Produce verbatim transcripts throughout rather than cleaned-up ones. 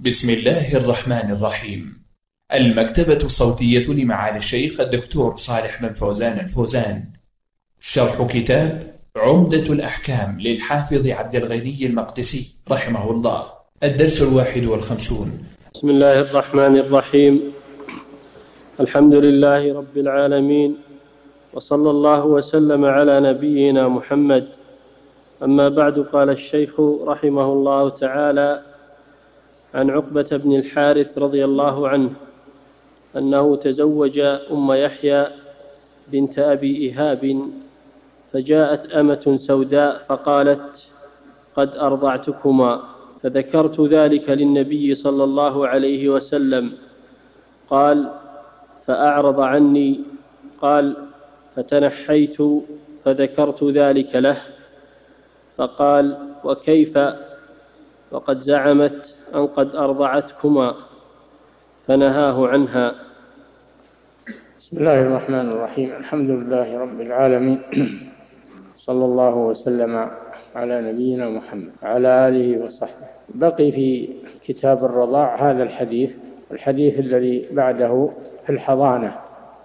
بسم الله الرحمن الرحيم. المكتبة الصوتية لمعالي الشيخ الدكتور صالح بن فوزان الفوزان. شرح كتاب عمدة الأحكام للحافظ عبد الغني المقدسي رحمه الله. الدرس الواحد والخمسون. بسم الله الرحمن الرحيم. الحمد لله رب العالمين، وصلى الله وسلم على نبينا محمد. أما بعد، قال الشيخ رحمه الله تعالى عن عقبة بن الحارث رضي الله عنه أنه تزوج أم يحيى بنت أبي إيهاب، فجاءت أمة سوداء فقالت: قد أرضعتكما، فذكرت ذلك للنبي صلى الله عليه وسلم. قال: فأعرض عني. قال: فتنحيت فذكرت ذلك له، فقال: وكيف وقد زعمت أن قد أرضعتكما، فنهاه عنها. بسم الله الرحمن الرحيم. الحمد لله رب العالمين، صلى الله وسلم على نبينا محمد وعلى آله وصحبه. بقي في كتاب الرضاع هذا الحديث، الحديث الذي بعده في الحضانة،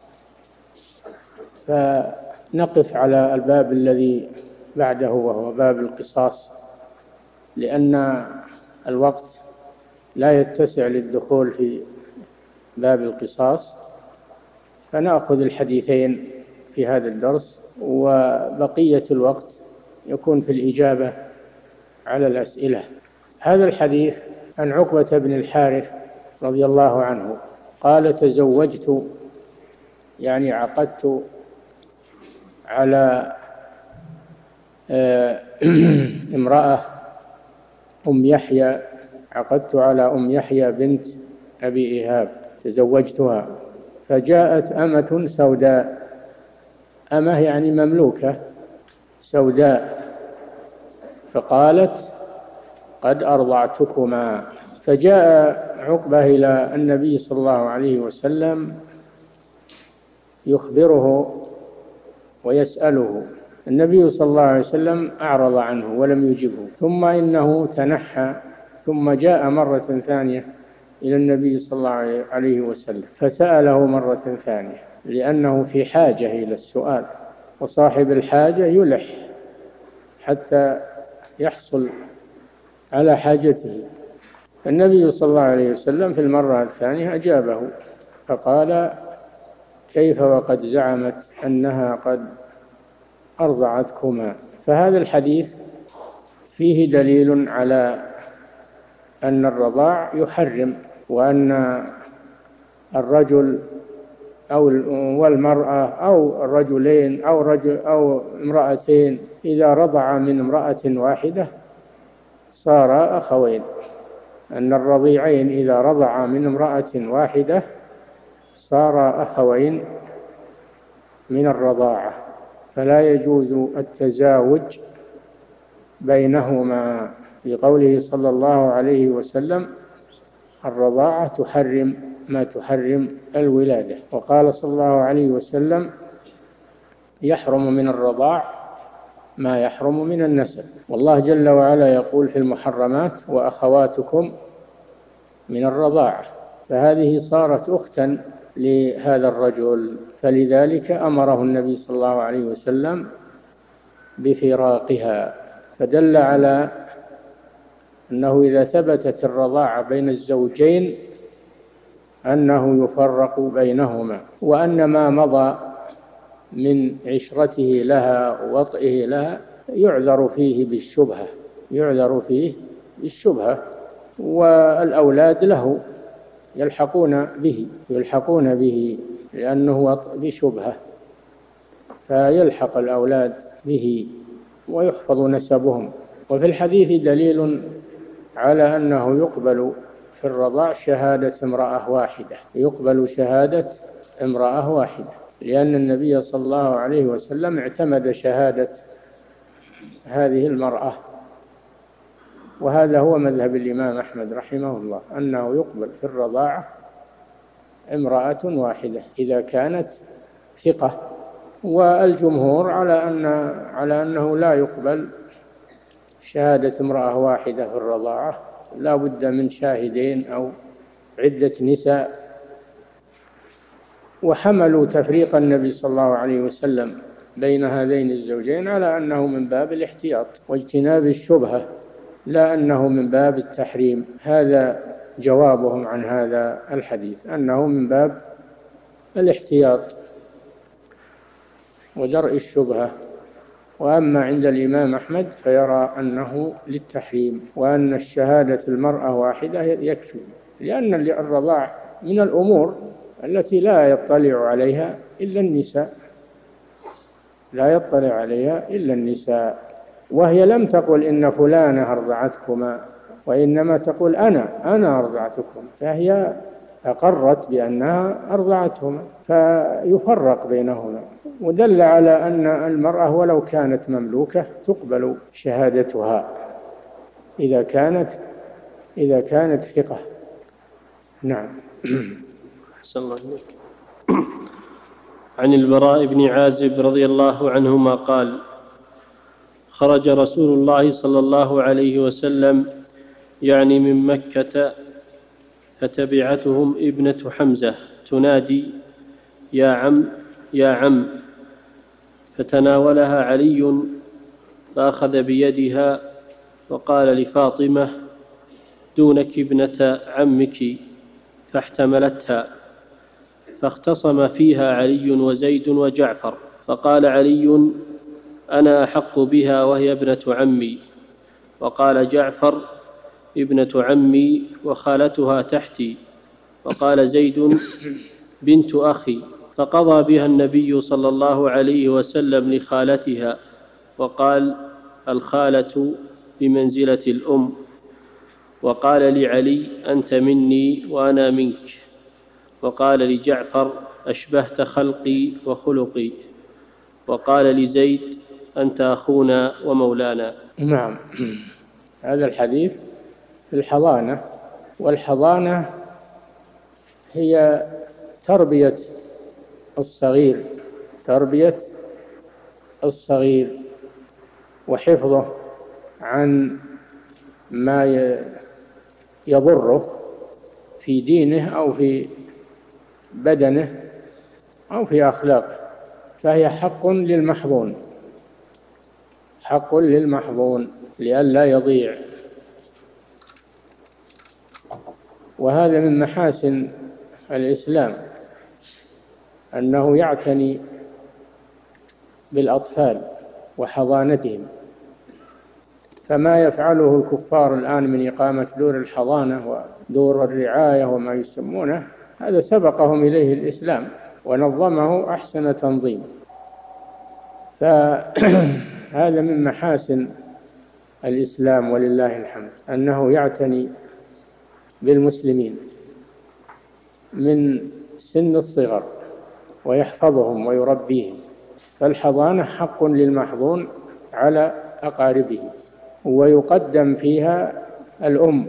فنقف على الباب الذي بعده وهو باب القصاص، لأن الوقت لا يتسع للدخول في باب القصاص، فنأخذ الحديثين في هذا الدرس، وبقية الوقت يكون في الإجابة على الأسئلة. هذا الحديث عن عقبة بن الحارث رضي الله عنه قال: تزوجت، يعني عقدت على امرأة أم يحيى، عقدت على أم يحيى بنت أبي إيهاب، تزوجتها. فجاءت أمة سوداء، أمة يعني مملوكة سوداء، فقالت: قد أرضعتكما. فجاء عقبة إلى النبي صلى الله عليه وسلم يخبره ويسأله. النبي صلى الله عليه وسلم أعرض عنه ولم يجبه، ثم إنه تنحى، ثم جاء مرة ثانية إلى النبي صلى الله عليه وسلم فسأله مرة ثانية، لأنه في حاجة إلى السؤال، وصاحب الحاجة يلح حتى يحصل على حاجته. النبي صلى الله عليه وسلم في المرة الثانية أجابه فقال: كيف وقد زعمت أنها قد أرضعتكما. فهذا الحديث فيه دليل على أن الرضاع يحرم، وأن الرجل أو والمرأة أو الرجلين أو رجل أو امرأتين إذا رضع من امرأة واحدة صار أخوين، أن الرضيعين إذا رضع من امرأة واحدة صار أخوين من الرضاعة، فلا يجوز التزاوج بينهما، لقوله صلى الله عليه وسلم: الرضاعة تحرم ما تحرم الولادة. وقال صلى الله عليه وسلم: يحرم من الرضاع ما يحرم من النسب. والله جل وعلا يقول في المحرمات: وأخواتكم من الرضاعة، فهذه صارت أختا لهذا الرجل، فلذلك أمره النبي صلى الله عليه وسلم بفراقها، فدل على أنه إذا ثبتت الرضاعة بين الزوجين أنه يفرق بينهما، وأن ما مضى من عشرته لها ووطئه لها يعذر فيه بالشبهة، يعذر فيه بالشبهة، والأولاد له يلحقون به يلحقون به لأنه وطئ بشبهة، فيلحق الأولاد به ويحفظ نسبهم. وفي الحديث دليل على أنه يقبل في الرضاع شهادة امرأة واحدة، يقبل شهادة امرأة واحدة، لأن النبي صلى الله عليه وسلم اعتمد شهادة هذه المرأة، وهذا هو مذهب الإمام أحمد رحمه الله، أنه يقبل في الرضاعة امرأة واحدة إذا كانت ثقة، والجمهور على أن على أنه لا يقبل شهادة امرأة واحدة في الرضاعة، لا بد من شاهدين أو عدة نساء. وحملوا تفريق النبي صلى الله عليه وسلم بين هذين الزوجين على أنه من باب الاحتياط واجتناب الشبهة، لا أنه من باب التحريم. هذا جوابهم عن هذا الحديث، أنه من باب الاحتياط ودرء الشبهة. وأما عند الإمام أحمد فيرى أنه للتحريم، وأن الشهادة المرأة واحدة يكفي، لأن الرضاع من الأمور التي لا يطلع عليها إلا النساء، لا يطلع عليها إلا النساء. وهي لم تقل إن فلانة أرضعتكما، وإنما تقول أنا أنا أرضعتكم، فهي أقرت بأنها أرضعتهما، فيفرق بينهما. ودل على أن المرأة ولو كانت مملوكة تقبل شهادتها إذا كانت إذا كانت ثقة. نعم. أحسن الله إليك. عن البراء بن عازب رضي الله عنهما قال: خرج رسول الله صلى الله عليه وسلم يعني من مكة، فتبعتهم ابنة حمزة تنادي: يا عم يا عم، فتناولها علي فأخذ بيدها وقال لفاطمة: دونك ابنة عمك، فاحتملتها. فاختصم فيها علي وزيد وجعفر، فقال علي: أنا أحق بها وهي ابنة عمي. وقال جعفر: ابنة عمي وخالتها تحتي. وقال زيد: بنت أخي. فقضى بها النبي صلى الله عليه وسلم لخالتها، وقال: الخالة بمنزلة الأم. وقال لعلي: أنت مني وأنا منك. وقال لجعفر: أشبهت خلقي وخلقي. وقال لزيد: أنت أخونا ومولانا. نعم. هذا الحديث في الحضانة، والحضانة هي تربية الصغير تربية الصغير وحفظه عن ما يضره في دينه أو في بدنه أو في أخلاقه، فهي حق للمحظون، حق للمحظون لئلا يضيع. وهذا من محاسن الإسلام أنه يعتني بالأطفال وحضانتهم، فما يفعله الكفار الآن من إقامة دور الحضانة ودور الرعاية وما يسمونه، هذا سبقهم إليه الإسلام ونظمه أحسن تنظيم. فهذا من محاسن الإسلام ولله الحمد، أنه يعتني بالمسلمين من سن الصغر ويحفظهم ويربيهم. فالحضانة حق للمحظون على أقاربه، ويقدم فيها الأم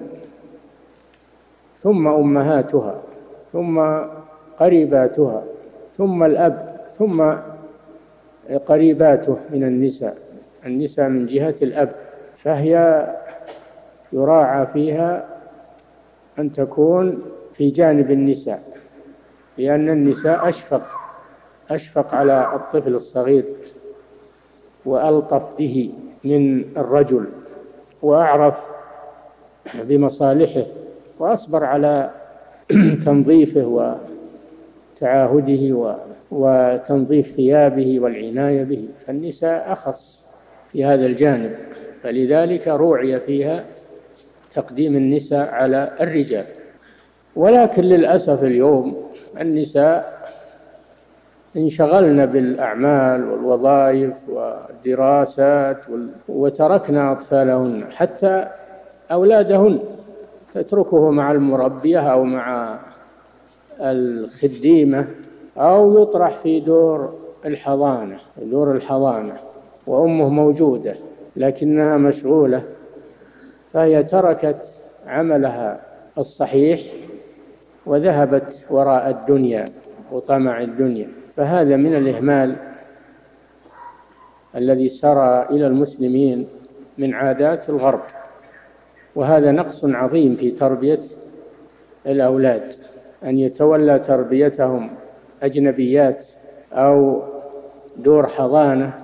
ثم أمهاتها ثم قريباتها ثم الأب ثم قريباته من النساء النساء من جهة الأب. فهي يراعى فيها أن تكون في جانب النساء، لأن النساء أشفق أشفق على الطفل الصغير وألطف به من الرجل، وأعرف بمصالحه، وأصبر على تنظيفه وتعاهده وتنظيف ثيابه والعناية به. فالنساء أخص في هذا الجانب، فلذلك روعي فيها تقديم النساء على الرجال. ولكن للأسف اليوم النساء انشغلنا بالأعمال والوظائف والدراسات وتركنا أطفالهن، حتى أولادهن تتركه مع المربية أو مع الخديمة، أو يطرح في دور الحضانة دور الحضانة وأمه موجودة لكنها مشغولة، فهي تركت عملها الصحيح وذهبت وراء الدنيا وطمع الدنيا. فهذا من الإهمال الذي سرى إلى المسلمين من عادات الغرب، وهذا نقص عظيم في تربية الأولاد، أن يتولى تربيتهم أجنبيات أو دور حضانة،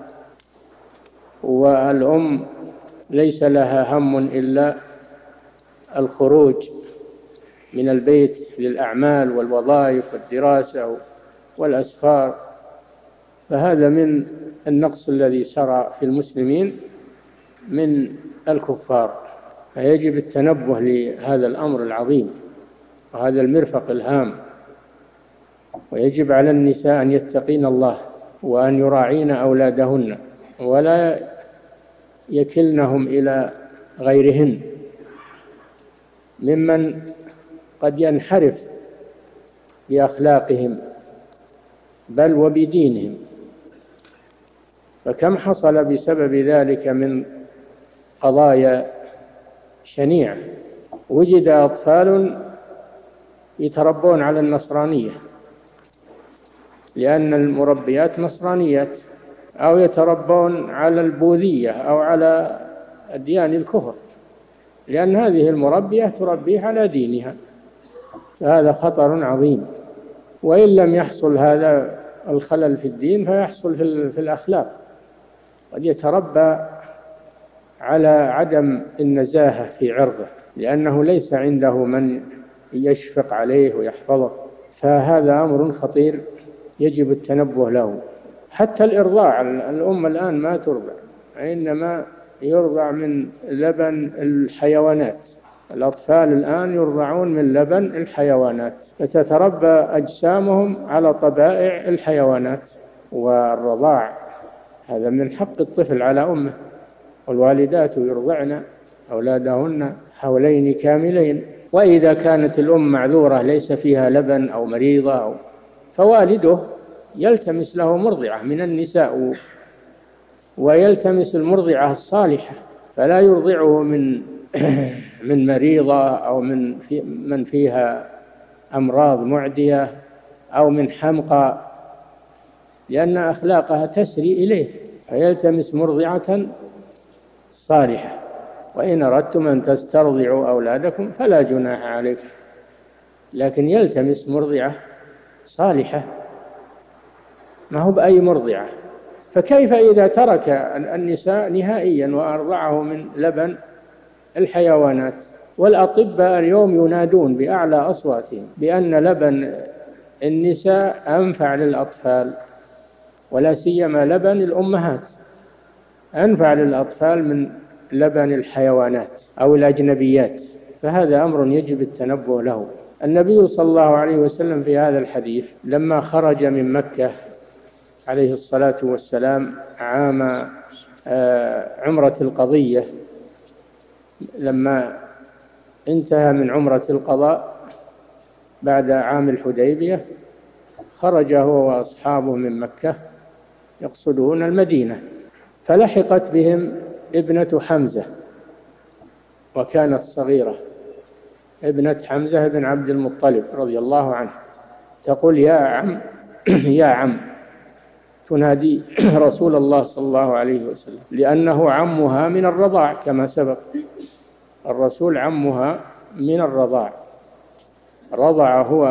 والأم ليس لها هم إلا الخروج من البيت للأعمال والوظائف والدراسة والأسفار. فهذا من النقص الذي سرى في المسلمين من الكفار، فيجب التنبه لهذا الأمر العظيم وهذا المرفق الهام. ويجب على النساء أن يتقين الله وأن يراعين أولادهن ولا يكلنهم إلى غيرهن ممن قد ينحرف بأخلاقهم بل وبدينهم. فكم حصل بسبب ذلك من قضايا شنيعة. وجد أطفال يتربون على النصرانية لأن المربيات نصرانيات، أو يتربون على البوذية أو على أديان الكفر، لأن هذه المربية تربيه على دينها، فهذا خطر عظيم. وإن لم يحصل هذا الخلل في الدين فيحصل في الأخلاق، قد يتربى على عدم النزاهة في عرضه لأنه ليس عنده من يشفق عليه ويحفظه، فهذا أمر خطير يجب التنبه له. حتى الإرضاع، الأم الآن ما ترضع، إنما يرضع من لبن الحيوانات. الأطفال الآن يرضعون من لبن الحيوانات، فتتربى أجسامهم على طبائع الحيوانات. والرضاع هذا من حق الطفل على أمه، والوالدات يرضعن أولادهن حولين كاملين. وإذا كانت الأم معذورة ليس فيها لبن أو مريضة أو فوالده يلتمس له مرضعة من النساء، ويلتمس المرضعة الصالحة، فلا يرضعه من من مريضة أو من في من فيها أمراض معدية أو من حمقى، لأن أخلاقها تسري إليه، فيلتمس مرضعة صالحة. وإن أردتم أن تسترضعوا أولادكم فلا جناح عليكم، لكن يلتمس مرضعة صالحة، ما هو بأي مرضعة. فكيف إذا ترك النساء نهائيا وأرضعه من لبن الحيوانات؟ والأطباء اليوم ينادون بأعلى أصواتهم بأن لبن النساء أنفع للأطفال، ولا سيما لبن الأمهات أنفع للأطفال من لبن الحيوانات أو الأجنبيات. فهذا أمر يجب التنبه له. النبي صلى الله عليه وسلم في هذا الحديث لما خرج من مكة عليه الصلاة والسلام عام عمرة القضية، لما انتهى من عمرة القضاء بعد عام الحديبية، خرج هو وأصحابه من مكة يقصدون المدينة، فلحقت بهم ابنة حمزة وكانت صغيرة، ابنة حمزة بن عبد المطلب رضي الله عنه، تقول يا عم يا عم، تنادي رسول الله صلى الله عليه وسلم، لأنه عمها من الرضاع كما سبق، الرسول عمها من الرضاع، رضع هو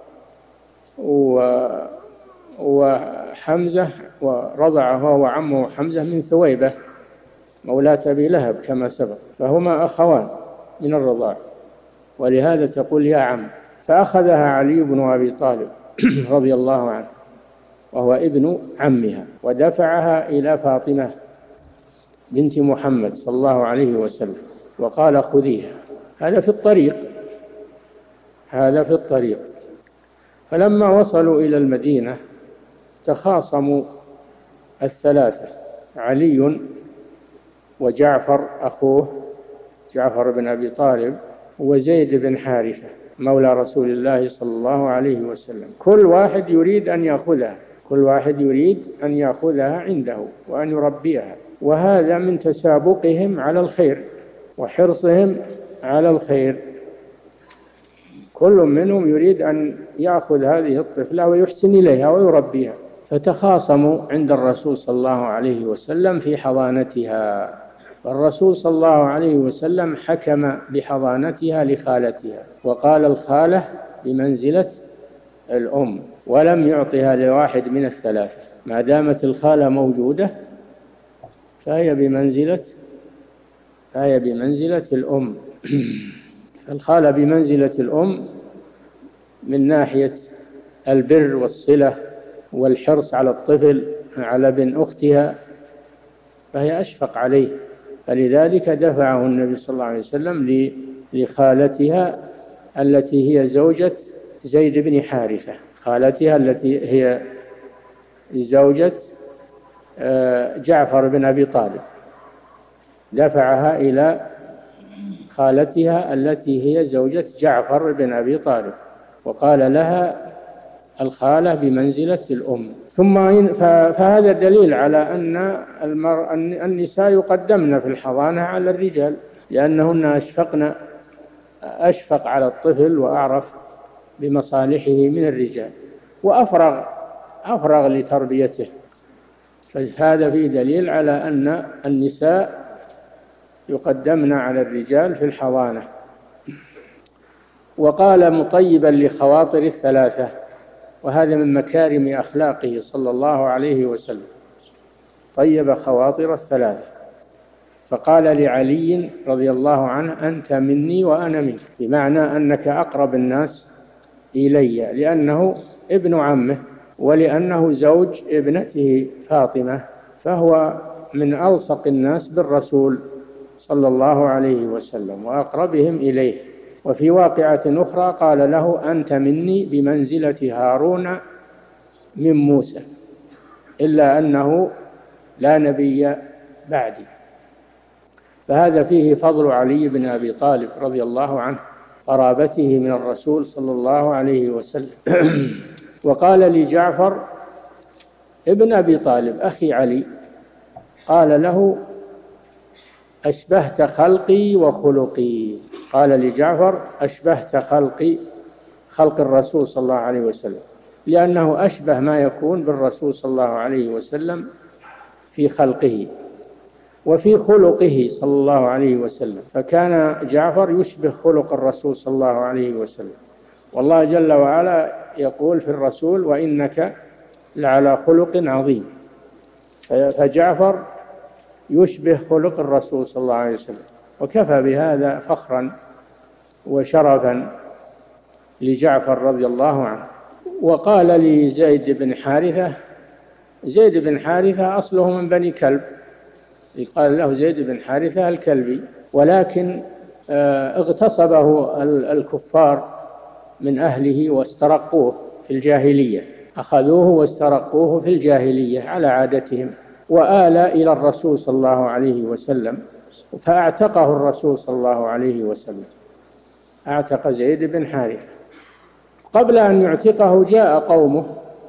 وحمزة، ورضع هو وعمه حمزة من ثويبة مولاة أبي لهب كما سبق، فهما أخوان من الرضاع، ولهذا تقول يا عم. فأخذها علي بن أبي طالب رضي الله عنه وهو ابن عمها، ودفعها إلى فاطمة بنت محمد صلى الله عليه وسلم وقال خذيها، هذا في الطريق هذا في الطريق فلما وصلوا إلى المدينة تخاصموا الثلاثة، علي وجعفر أخوه جعفر بن أبي طالب وزيد بن حارثة مولى رسول الله صلى الله عليه وسلم، كل واحد يريد أن يأخذها كل واحد يريد أن يأخذها عنده وأن يربيها، وهذا من تسابقهم على الخير وحرصهم على الخير، كل منهم يريد أن يأخذ هذه الطفلة ويحسن إليها ويربيها، فتخاصموا عند الرسول صلى الله عليه وسلم في حضانتها، الرسول صلى الله عليه وسلم حكم بحضانتها لخالتها، وقال الخالة بمنزلة الأم، ولم يعطها لواحد من الثلاثة. ما دامت الخالة موجودة فهي بمنزلة فهي بمنزلة الأم. فالخالة بمنزلة الأم من ناحية البر والصلة والحرص على الطفل على ابن أختها، فهي أشفق عليه، فلذلك دفعه النبي صلى الله عليه وسلم لخالتها التي هي زوجة زيد بن حارثة، خالتها التي هي زوجة جعفر بن أبي طالب، دفعها إلى خالتها التي هي زوجة جعفر بن أبي طالب، وقال لها الخالة بمنزلة الأم. ثم فهذا دليل على أن المرأة النساء يقدمن في الحضانة على الرجال، لأنهن أشفقن أشفق على الطفل وأعرف بمصالحه من الرجال، وأفرغ أفرغ لتربيته. فهذا فيه دليل على أن النساء يقدمن على الرجال في الحضانة. وقال مطيبا لخواطر الثلاثة، وهذا من مكارم أخلاقه صلى الله عليه وسلم، طيب خواطر الثلاثة، فقال لعلي رضي الله عنه أنت مني وأنا منك، بمعنى أنك أقرب الناس إلي، لأنه ابن عمه ولأنه زوج ابنته فاطمة، فهو من ألصق الناس بالرسول صلى الله عليه وسلم وأقربهم إليه. وفي واقعة أخرى قال له أنت مني بمنزلة هارون من موسى، إلا أنه لا نبي بعدي. فهذا فيه فضل علي بن أبي طالب رضي الله عنه، قرابته من الرسول صلى الله عليه وسلم. وقال لجعفر ابن أبي طالب أخي علي، قال له أشبهت خلقي وخلقي، قال لجعفر أشبهت خلقي، خلق الرسول صلى الله عليه وسلم، لأنه أشبه ما يكون بالرسول صلى الله عليه وسلم في خلقه وفي خلقه صلى الله عليه وسلم، فكان جعفر يشبه خلق الرسول صلى الله عليه وسلم. والله جل وعلا يقول في الرسول وإنك لعلى خلق عظيم، فجعفر يشبه خلق الرسول صلى الله عليه وسلم، وكفى بهذا فخرا وشرفا لجعفر رضي الله عنه. وقال لزيد بن حارثة، زيد بن حارثة أصله من بني كلب، قال له زيد بن حارثة الكلبي، ولكن اغتصبه الكفار من أهله واسترقوه في الجاهلية، أخذوه واسترقوه في الجاهلية على عادتهم، وآل إلى الرسول صلى الله عليه وسلم، فأعتقه الرسول صلى الله عليه وسلم، أعتق زيد بن حارثة. قبل أن يعتقه جاء قومه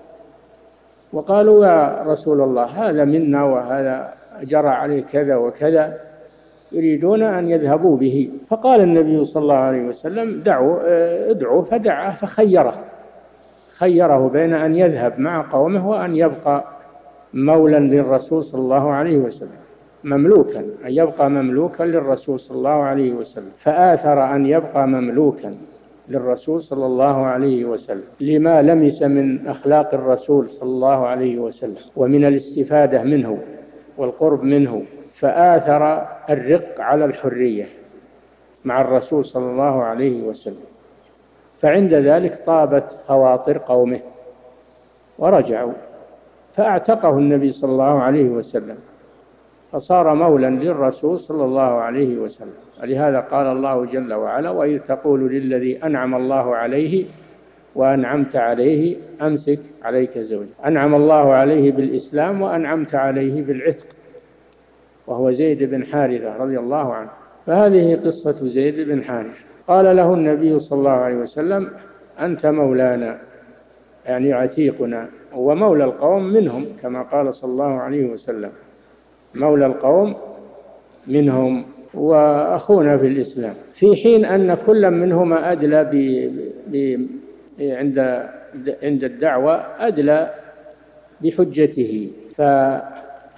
وقالوا يا رسول الله هذا منا وهذا جرى عليه كذا وكذا، يريدون أن يذهبوا به. فقال النبي صلى الله عليه وسلم دعوا ادعوا، فدعاه فخيره خيره بين أن يذهب مع قومه وأن يبقى مولا للرسول صلى الله عليه وسلم، مملوكا، أن يبقى مملوكا للرسول صلى الله عليه وسلم، فآثر أن يبقى مملوكا للرسول صلى الله عليه وسلم لما لمس من أخلاق الرسول صلى الله عليه وسلم ومن الاستفادة منه والقرب منه، فآثر الرق على الحرية مع الرسول صلى الله عليه وسلم. فعند ذلك طابت خواطر قومه ورجعوا، فأعتقه النبي صلى الله عليه وسلم، فصار مولا للرسول صلى الله عليه وسلم. ولهذا قال الله جل وعلا وإذ تقول للذي أنعم الله عليه وأنعمت عليه أمسك عليك زوجك، أنعم الله عليه بالإسلام وأنعمت عليه بالعتق، وهو زيد بن حارثة رضي الله عنه. فهذه قصة زيد بن حارثة. قال له النبي صلى الله عليه وسلم أنت مولانا، يعني عتيقنا، ومولى القوم منهم، كما قال صلى الله عليه وسلم مولى القوم منهم وأخونا في الإسلام، في حين أن كل منهما أدلى ب... ب... عند عند الدعوة أدلى بحجته.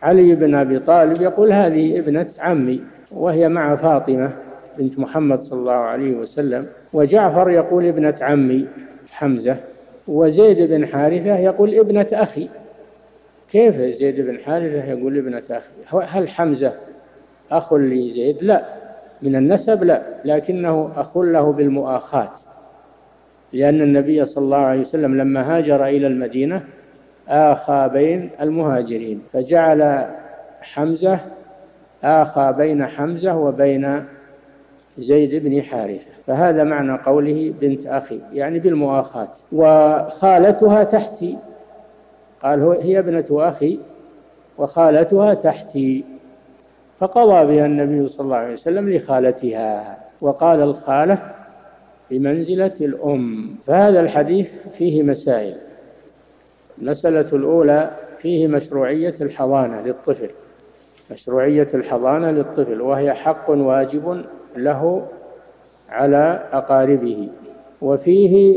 علي بن أبي طالب يقول هذه ابنة عمي، وهي مع فاطمة بنت محمد صلى الله عليه وسلم. وجعفر يقول ابنة عمي حمزة. وزيد بن حارثة يقول ابنة أخي. كيف زيد بن حارثة يقول ابنة أخي؟ هل حمزة أخ لزيد؟ لا، من النسب لا، لكنه أخ له بالمؤاخاة، لأن النبي صلى الله عليه وسلم لما هاجر إلى المدينة آخى بين المهاجرين، فجعل حمزة آخى بين حمزة وبين زيد بن حارثة، فهذا معنى قوله بنت أخي، يعني بالمؤاخاة. وخالتها تحتي، قال هي ابنة أخي وخالتها تحتي، فقضى بها النبي صلى الله عليه وسلم لخالتها، وقال الخالة بمنزلة الأم. فهذا الحديث فيه مسائل. المسألة الأولى فيه مشروعية الحضانة للطفل، مشروعية الحضانة للطفل، وهي حق واجب له على أقاربه. وفيه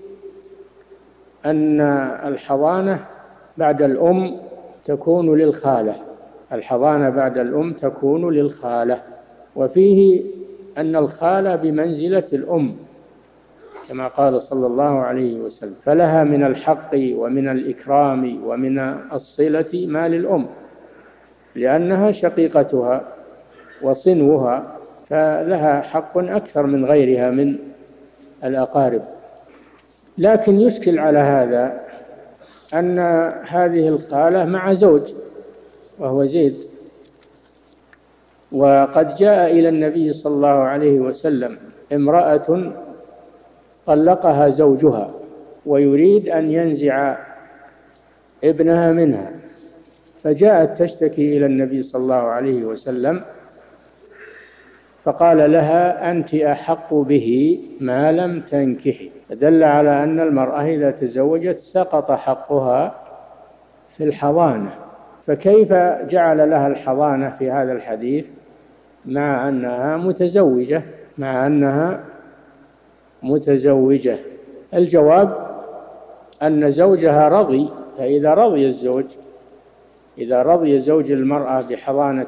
أن الحضانة بعد الأم تكون للخالة، الحضانة بعد الأم تكون للخالة. وفيه أن الخالة بمنزلة الأم كما قال صلى الله عليه وسلم، فلها من الحق ومن الإكرام ومن الصلة ما للأم، لأنها شقيقتها وصنوها، فلها حق أكثر من غيرها من الأقارب. لكن يشكل على هذا أن هذه الخالة مع زوج وهو زيد، وقد جاء إلى النبي صلى الله عليه وسلم امرأة طلقها زوجها ويريد أن ينزع ابنها منها، فجاءت تشتكي إلى النبي صلى الله عليه وسلم، فقال لها أنت أحق به ما لم تنكحي، فدل على أن المرأة إذا تزوجت سقط حقها في الحضانة. فكيف جعل لها الحضانة في هذا الحديث مع أنها متزوجة مع أنها متزوجة؟ الجواب أن زوجها رضي، فإذا رضي الزوج إذا رضي زوج المرأة بحضانة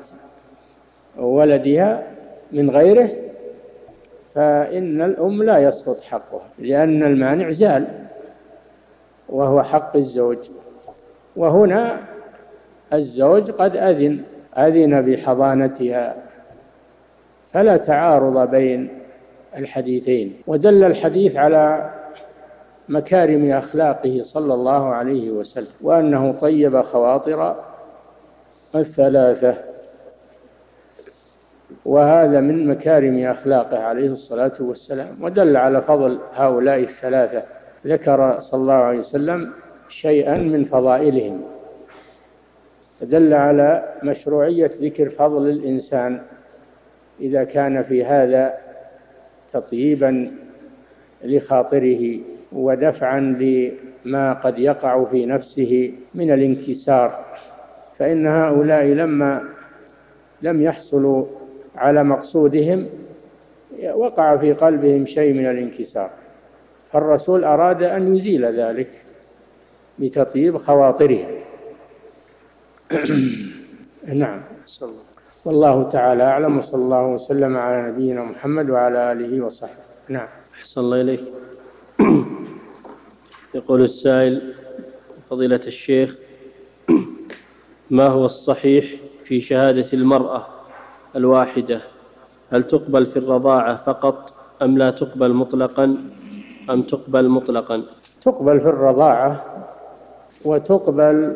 ولدها من غيره فإن الأم لا يسقط حقها، لأن المانع زال وهو حق الزوج. وهنا الزوج قد أذن أذن بحضانتها، فلا تعارض بين الحديثين. ودل الحديث على مكارم أخلاقه صلى الله عليه وسلم، وأنه طيب خواطر الثلاثة، وهذا من مكارم أخلاقه عليه الصلاة والسلام. ودل على فضل هؤلاء الثلاثة، ذكر صلى الله عليه وسلم شيئا من فضائلهم، فدل على مشروعية ذكر فضل الإنسان إذا كان في هذا تطييبا لخاطره ودفعا لما قد يقع في نفسه من الانكسار، فإن هؤلاء لما لم يحصلوا على مقصودهم وقع في قلبهم شيء من الانكسار، فالرسول أراد أن يزيل ذلك بتطيب خواطرهم. نعم، والله تعالى أعلم، وصلى الله وسلم على نبينا محمد وعلى آله وصحبه. نعم. أحسن الله إليك. يقول السائل: فضيلة الشيخ، ما هو الصحيح في شهادة المرأة الواحدة؟ هل تقبل في الرضاعة فقط أم لا تقبل مطلقا أم تقبل مطلقا؟ تقبل في الرضاعة، وتقبل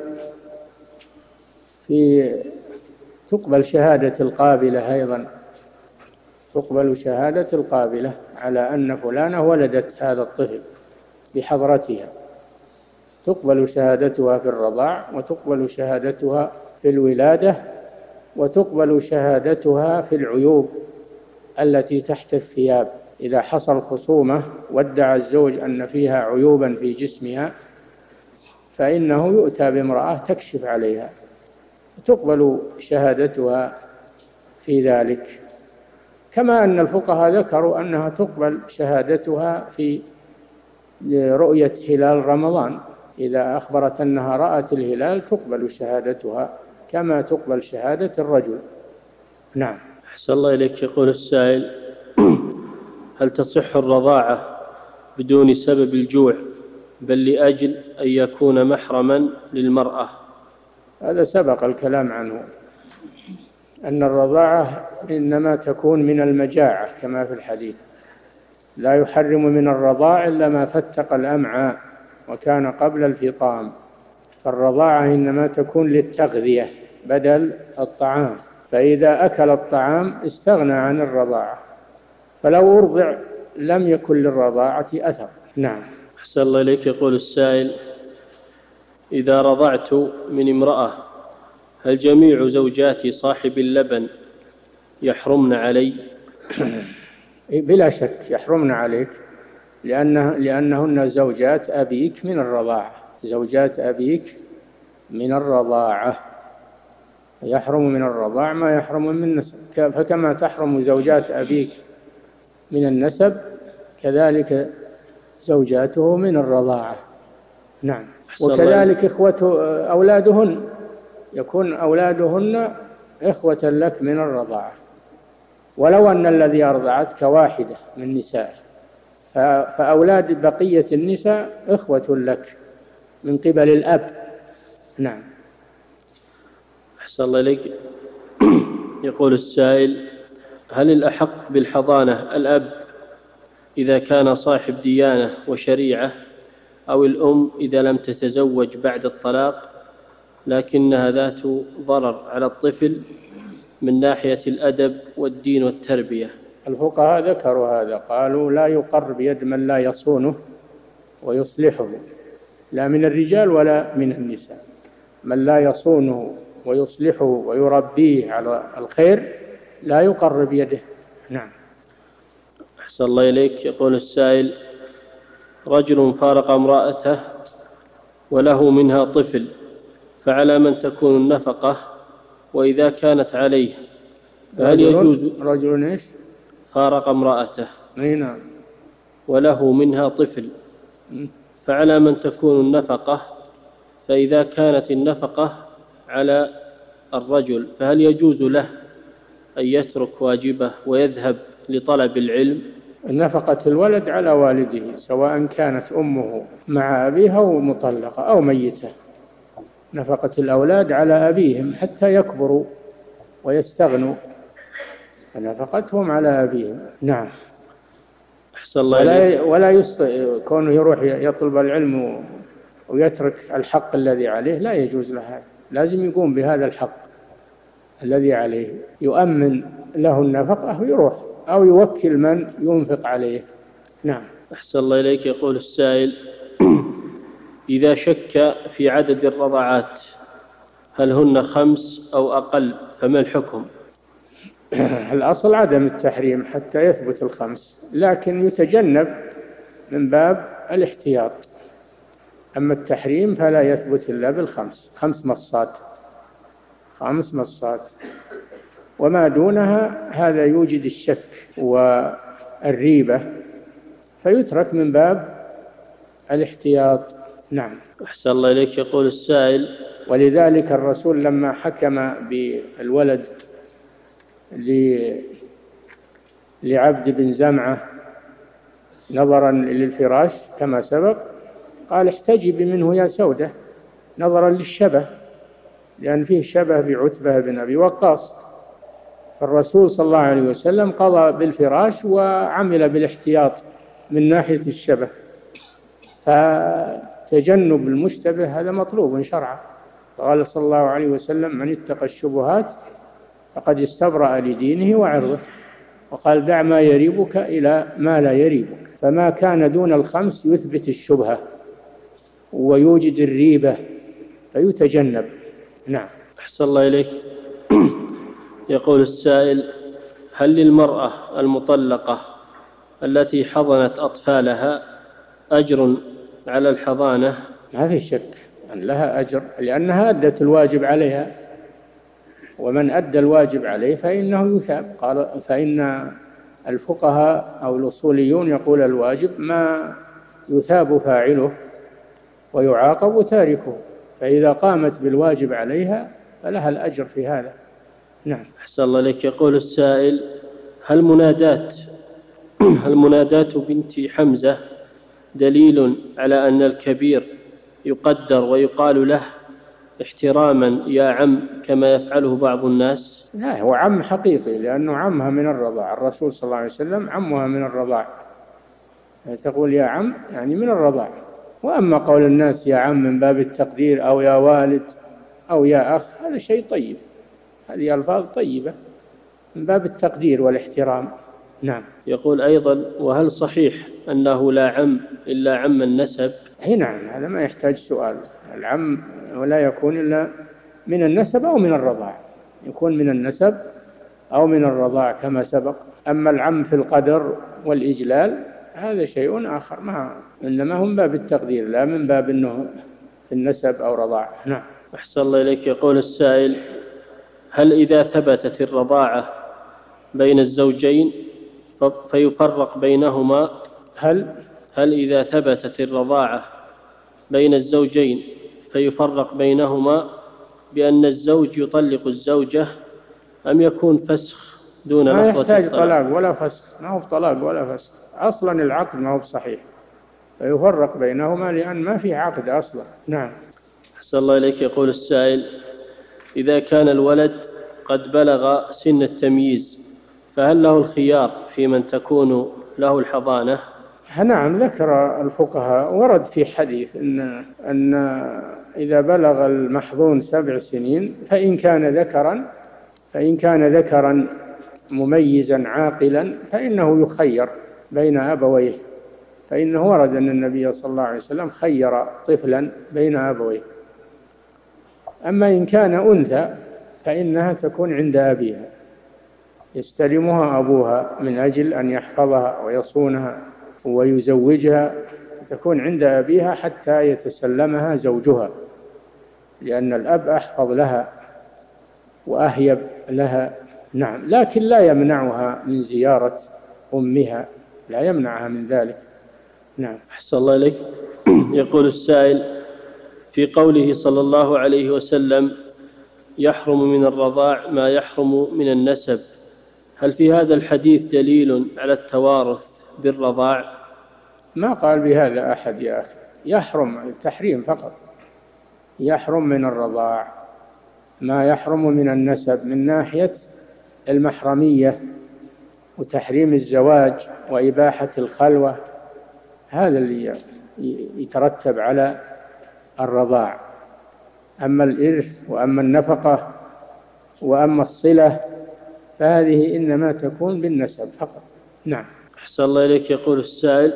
في تقبل شهادة القابلة أيضا، تقبل شهادة القابلة على أن فلانة ولدت هذا الطفل بحضرتها، تقبل شهادتها في الرضاع، وتقبل شهادتها في الولادة، وتقبل شهادتها في العيوب التي تحت الثياب. إذا حصل خصومة وادعى الزوج أن فيها عيوبا في جسمها فإنه يؤتى بامرأة تكشف عليها، تقبل شهادتها في ذلك. كما أن الفقهاء ذكروا أنها تقبل شهادتها في رؤية هلال رمضان، إذا أخبرت أنها رأت الهلال تقبل شهادتها كما تقبل شهادة الرجل. نعم. أحسن الله إليك. يقول السائل: هل تصح الرضاعة بدون سبب الجوع بل لأجل أن يكون محرما للمرأة؟ هذا سبق الكلام عنه، أن الرضاعة إنما تكون من المجاعة كما في الحديث: لا يحرم من الرضاع إلا ما فتق الأمعاء وكان قبل الفطام. فالرضاعة إنما تكون للتغذية بدل الطعام، فإذا أكل الطعام استغنى عن الرضاعة، فلو أرضع لم يكن للرضاعة أثر. نعم. أحسن الله إليك. يقول السائل: إذا رضعت من امرأة هل جميع زوجاتي صاحب اللبن يحرمن علي؟ بلا شك يحرمن عليك، لأنه لأنهن زوجات أبيك من الرضاعة، زوجات أبيك من الرضاعة، يحرم من الرضاع ما يحرم من النسب، فكما تحرم زوجات أبيك من النسب كذلك زوجاته من الرضاعة. نعم. وكذلك إخوة أولادهن، يكون أولادهن إخوة لك من الرضاعة، ولو أن الذي أرضعتك واحدة من نساء، فأولاد بقية النساء إخوة لك من قبل الأب. نعم. أحسن الله إليك. يقول السائل: هل الأحق بالحضانة الأب إذا كان صاحب ديانة وشريعة، أو الأم إذا لم تتزوج بعد الطلاق لكنها ذات ضرر على الطفل من ناحية الأدب والدين والتربية؟ الفقهاء ذكروا هذا، قالوا لا يقر بيد من لا يصونه ويصلحه، لا من الرجال ولا من النساء. من لا يصونه ويصلحه ويربيه على الخير لا يقر بيده. نعم. أحسن الله إليك. يقول السائل: رجل فارق امرأته وله منها طفل، فعلى من تكون النفقة؟ وإذا كانت عليه فهل يجوز؟ رجل إيش؟ فارق امرأته. نعم. وله منها طفل، فعلى من تكون النفقة؟ فإذا كانت النفقة على الرجل فهل يجوز له أن يترك واجبه ويذهب لطلب العلم؟ نفقة الولد على والده، سواء كانت أمه مع أبيها أو مطلقة أو ميتة. نفقة الأولاد على أبيهم حتى يكبروا ويستغنوا، فنفقتهم على أبيهم. نعم. أحسن الله ولا, ولا يسط... كونه يروح يطلب العلم ويترك الحق الذي عليه، لا يجوز له هذا، لازم يقوم بهذا الحق الذي عليه، يؤمن له النفقة ويروح، أو يوكل من ينفق عليه. نعم. أحسن الله إليك. يقول السائل: إذا شك في عدد الرضعات هل هن خمس أو أقل فما الحكم؟ الأصل عدم التحريم حتى يثبت الخمس، لكن يتجنب من باب الاحتياط. أما التحريم فلا يثبت إلا بالخمس، خمس مصات، خمس مصات، وما دونها هذا يوجد الشك والريبة فيترك من باب الاحتياط. نعم. أحسن الله إليك. يقول السائل: ولذلك الرسول لما حكم بالولد لعبد بن زمعة نظرا للفراش كما سبق قال: احتجبي منه يا سودة، نظرا للشبه، لأن فيه شبه بعتبة بن أبي وقاص. فالرسول صلى الله عليه وسلم قضى بالفراش وعمل بالاحتياط من ناحية الشبه، فتجنب المشتبه هذا مطلوب شرعا. قال صلى الله عليه وسلم: من اتقى الشبهات فقد استبرأ لدينه وعرضه. وقال: دع ما يريبك إلى ما لا يريبك. فما كان دون الخمس يثبت الشبهة ويوجد الريبة فيتجنب. نعم. أحسن الله إليك. يقول السائل: هل للمرأة المطلقة التي حضنت أطفالها أجر على الحضانة؟ ما في شك أن لها أجر، لأنها أدت الواجب عليها، ومن أدى الواجب عليه فإنه يثاب. قال: فإن الفقهاء أو الأصوليون يقول الواجب ما يثاب فاعله ويعاقب تاركه، فإذا قامت بالواجب عليها فلها الأجر في هذا. نعم. أحسن الله إليك. يقول السائل: هل منادات هل منادات بنت حمزة دليل على أن الكبير يقدر ويقال له احتراما يا عم كما يفعله بعض الناس؟ لا، هو عم حقيقي، لأنه عمها من الرضاع، الرسول صلى الله عليه وسلم عمها من الرضاع، تقول يا عم يعني من الرضاع. وأما قول الناس يا عم من باب التقدير أو يا والد أو يا أخ، هذا شيء طيب، هذه ألفاظ طيبة من باب التقدير والاحترام. نعم. يقول أيضا: وهل صحيح أنه لا عم إلا عم النسب؟ أي نعم، هذا ما يحتاج سؤال. العم ولا يكون إلا من النسب أو من الرضاع، يكون من النسب أو من الرضاع كما سبق. أما العم في القدر والإجلال هذا شيء آخر، ما إنما هم باب التقدير لا من باب أنه في النسب أو رضاع. نعم. أحسن الله إليك. يقول السائل: هل إذا ثبتت الرضاعة بين الزوجين فيفرق بينهما هل هل إذا ثبتت الرضاعة بين الزوجين فيفرق بينهما بأن الزوج يطلق الزوجة، أم يكون فسخ دون لفظة الطلاق؟ ما يحتاج طلاق ولا فسخ، ما هو طلاق ولا فسخ، أصلا العقد ما هو صحيح، فيفرق بينهما لأن ما في عقد أصلا. نعم. أحسن الله إليك. يقول السائل: إذا كان الولد قد بلغ سن التمييز فهل له الخيار في من تكون له الحضانة؟ نعم، ذكر الفقهاء ورد في حديث أن أن إذا بلغ المحظون سبع سنين فإن كان ذكرا فإن كان ذكرا مميزا عاقلا فإنه يخير بين أبويه، فإنه ورد أن النبي صلى الله عليه وسلم خير طفلا بين أبويه. أما إن كان أنثى فإنها تكون عند أبيها، يستلمها أبوها من أجل أن يحفظها ويصونها ويزوجها، تكون عند أبيها حتى يتسلمها زوجها، لأن الأب أحفظ لها وأهيب لها. نعم. لكن لا يمنعها من زيارة أمها، لا يمنعها من ذلك. نعم. أحسن الله إليك. يقول السائل: في قوله صلى الله عليه وسلم يحرم من الرضاع ما يحرم من النسب، هل في هذا الحديث دليل على التوارث بالرضاع؟ ما قال بهذا أحد يا أخي، يحرم التحريم فقط، يحرم من الرضاع ما يحرم من النسب من ناحية المحرمية وتحريم الزواج وإباحة الخلوة، هذا اللي يترتب على الرضاع. أما الإرث وأما النفقة وأما الصلة فهذه إنما تكون بالنسب فقط. نعم. أحسن الله إليك. يقول السائل: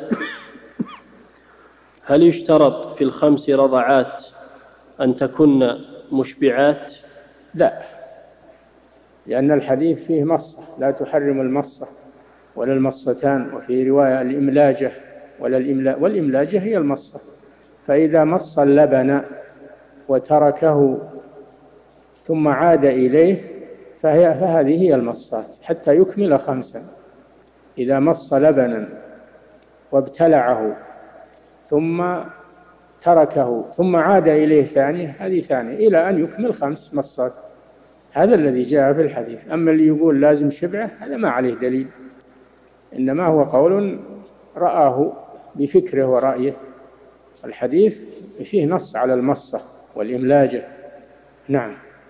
هل يشترط في الخمس رضعات أن تكن مشبعات؟ لا، لأن الحديث فيه مصة، لا تحرم المصة ولا المصتان، وفي رواية الإملاجة ولا الإملا والإملاجة هي المصة. فإذا مص اللبن وتركه ثم عاد إليه فهي فهذه هي المصات حتى يكمل خمسا. إذا مص لبنا وابتلعه ثم تركه ثم عاد إليه ثانية، هذه ثانية إلى أن يكمل خمس مصات، هذا الذي جاء في الحديث. أما اللي يقول لازم شبعه هذا ما عليه دليل، إنما هو قول رآه بفكره ورأيه. الحديث فيه نص على المصة والإملاجة. نعم.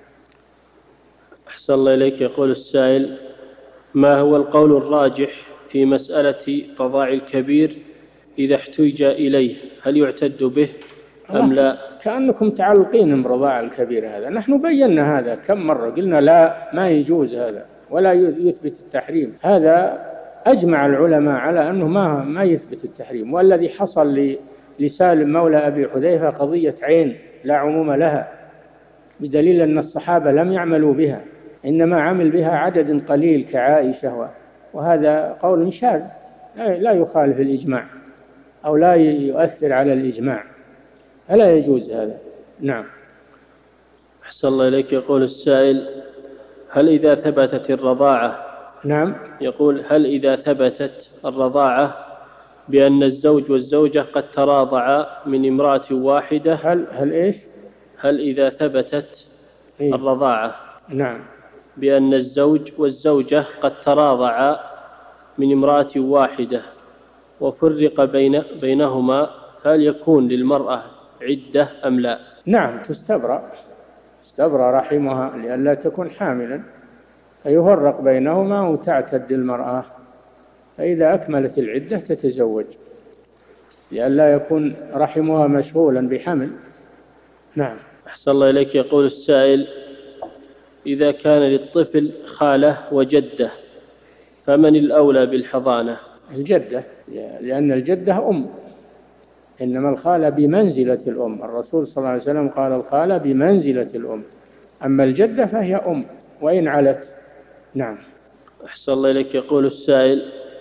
أحسن الله إليك. يقول السائل: ما هو القول الراجح في مسألة رضاع الكبير إذا احتج إليه، هل يعتد به أم لا؟ كأنكم تعلقين برضاع الكبير هذا، نحن بينا هذا كم مرة، قلنا لا ما يجوز هذا ولا يثبت التحريم. هذا أجمع العلماء على أنه ما ما يثبت التحريم. والذي حصل لسالم مولى أبي حذيفة قضية عين لا عموم لها، بدليل أن الصحابة لم يعملوا بها، إنما عمل بها عدد قليل كعائشة، وهذا قول شاذ لا يخالف الإجماع أو لا يؤثر على الإجماع، فلا يجوز هذا. نعم. أحسن الله إليك. يقول السائل: هل إذا ثبتت الرضاعة نعم يقول هل إذا ثبتت الرضاعة بأن الزوج والزوجة قد تراضعا من امرأة واحدة، هل هل إيش؟ هل إذا ثبتت إيه؟ الرضاعة. نعم. بأن الزوج والزوجة قد تراضعا من امرأة واحدة وفرق بين بينهما، فهل يكون للمرأة عدة أم لا؟ نعم، تستبرأ تستبرأ رحمها لئلا تكون حاملا، فيفرق بينهما وتعتد المرأة، فإذا أكملت العدة تتزوج لئلا يكون رحمها مشغولا بحمل. نعم. أحسن الله إليك. يقول السائل: إذا كان للطفل خالة وجدة فمن الأولى بالحضانة؟ الجدة، لأن الجدة أم، إنما الخالة بمنزلة الأم، الرسول صلى الله عليه وسلم قال الخالة بمنزلة الأم، أما الجدة فهي أم وإن علت. نعم. أحسن الله إليك. يقول السائل: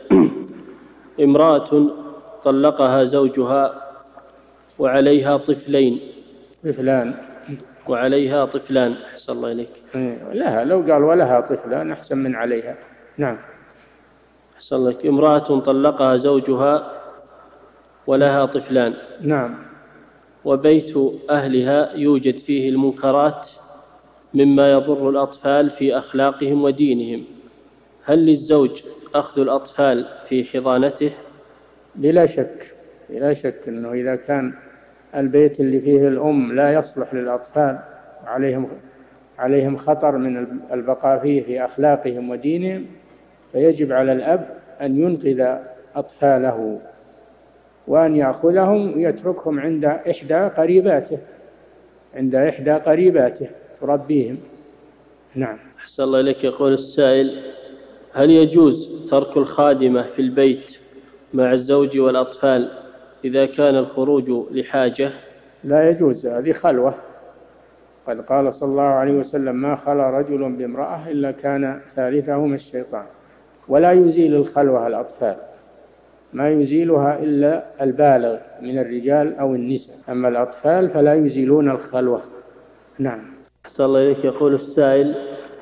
امرأة طلقها زوجها وعليها طفلين طفلان وعليها طفلان أحسن الله إليك. لها، لو قال ولها طفلان أحسن من عليها. نعم. أحسن الله إليك. امرأة طلقها زوجها ولها طفلان. نعم. وبيت أهلها يوجد فيه المنكرات مما يضر الأطفال في أخلاقهم ودينهم، هل للزوج أخذ الأطفال في حضانته؟ بلا شك، بلا شك أنه إذا كان البيت اللي فيه الأم لا يصلح للأطفال عليهم عليهم خطر من البقاء فيه في أخلاقهم ودينهم، فيجب على الأب أن ينقذ أطفاله وأن يأخذهم ويتركهم عند إحدى قريباته عند إحدى قريباته تربيهم. نعم. أحسن الله إليك. يقول السائل: هل يجوز ترك الخادمة في البيت مع الزوج والأطفال إذا كان الخروج لحاجة؟ لا يجوز، هذه خلوة. قد قال صلى الله عليه وسلم: ما خلا رجل بامرأة إلا كان ثالثهما الشيطان. ولا يزيل الخلوة الأطفال، ما يزيلها إلا البالغ من الرجال أو النساء، أما الأطفال فلا يزيلون الخلوة. نعم. أحسن الله إليك. يقول السائل: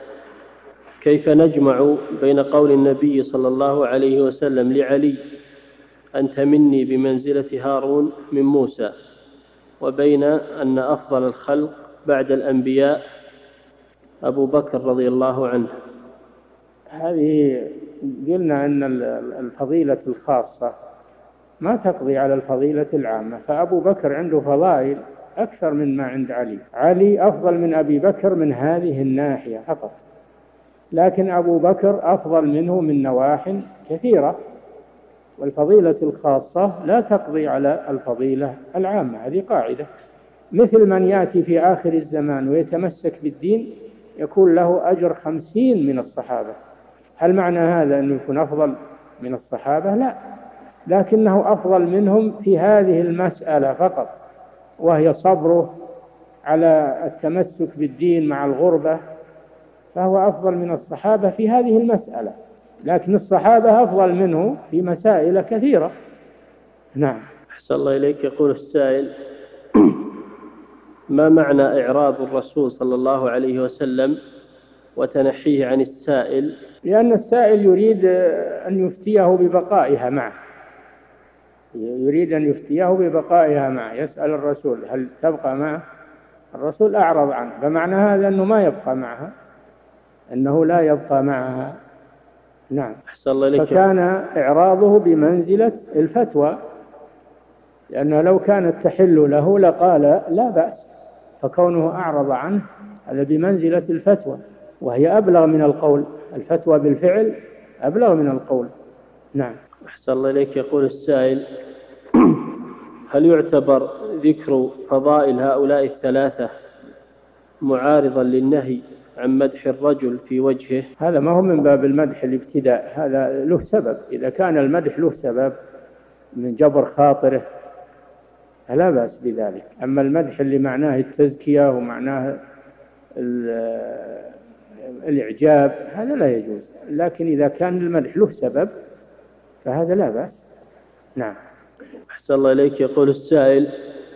كيف نجمع بين قول النبي صلى الله عليه وسلم لعلي: أنت مني بمنزلة هارون من موسى، وبين أن أفضل الخلق بعد الأنبياء أبو بكر رضي الله عنه؟ هذه قلنا أن الفضيلة الخاصة ما تقضي على الفضيلة العامة، فأبو بكر عنده فضائل أكثر من ما عند علي. علي أفضل من أبي بكر من هذه الناحية فقط، لكن أبو بكر أفضل منه من نواح كثيرة، والفضيلة الخاصة لا تقضي على الفضيلة العامة، هذه قاعدة. مثل من يأتي في آخر الزمان ويتمسك بالدين يكون له أجر خمسين من الصحابة. هل معنى هذا أنه يكون أفضل من الصحابة؟ لا، لكنه أفضل منهم في هذه المسألة فقط، وهي صبره على التمسك بالدين مع الغربة، فهو أفضل من الصحابة في هذه المسألة، لكن الصحابة أفضل منه في مسائل كثيرة. نعم. أحسن الله إليك. يقول السائل: ما معنى إعراض الرسول صلى الله عليه وسلم وتنحيه عن السائل؟ لأن السائل يريد أن يفتيه ببقائها معه، يريد أن يفتيه ببقائها معه، يسأل الرسول هل تبقى معه؟ الرسول أعرض عنه، فمعنى هذا أنه ما يبقى معها، أنه لا يبقى معها. نعم. أحسن الله إليك. فكان إعراضه بمنزلة الفتوى، لأنه لو كانت تحل له لقال لا بأس، فكونه أعرض عنه هذا بمنزلة الفتوى، وهي أبلغ من القول، الفتوى بالفعل أبلغ من القول. نعم. أحسن الله إليك. يقول السائل: هل يعتبر ذكر فضائل هؤلاء الثلاثة معارضا للنهي عن مدح الرجل في وجهه؟ هذا ما هو من باب المدح الابتداء، هذا له سبب، إذا كان المدح له سبب من جبر خاطره فلا بأس بذلك. أما المدح اللي معناه التزكية ومعناه الإعجاب هذا لا يجوز، لكن إذا كان المدح له سبب فهذا لا بأس. نعم. أحسن الله إليك. يقول السائل: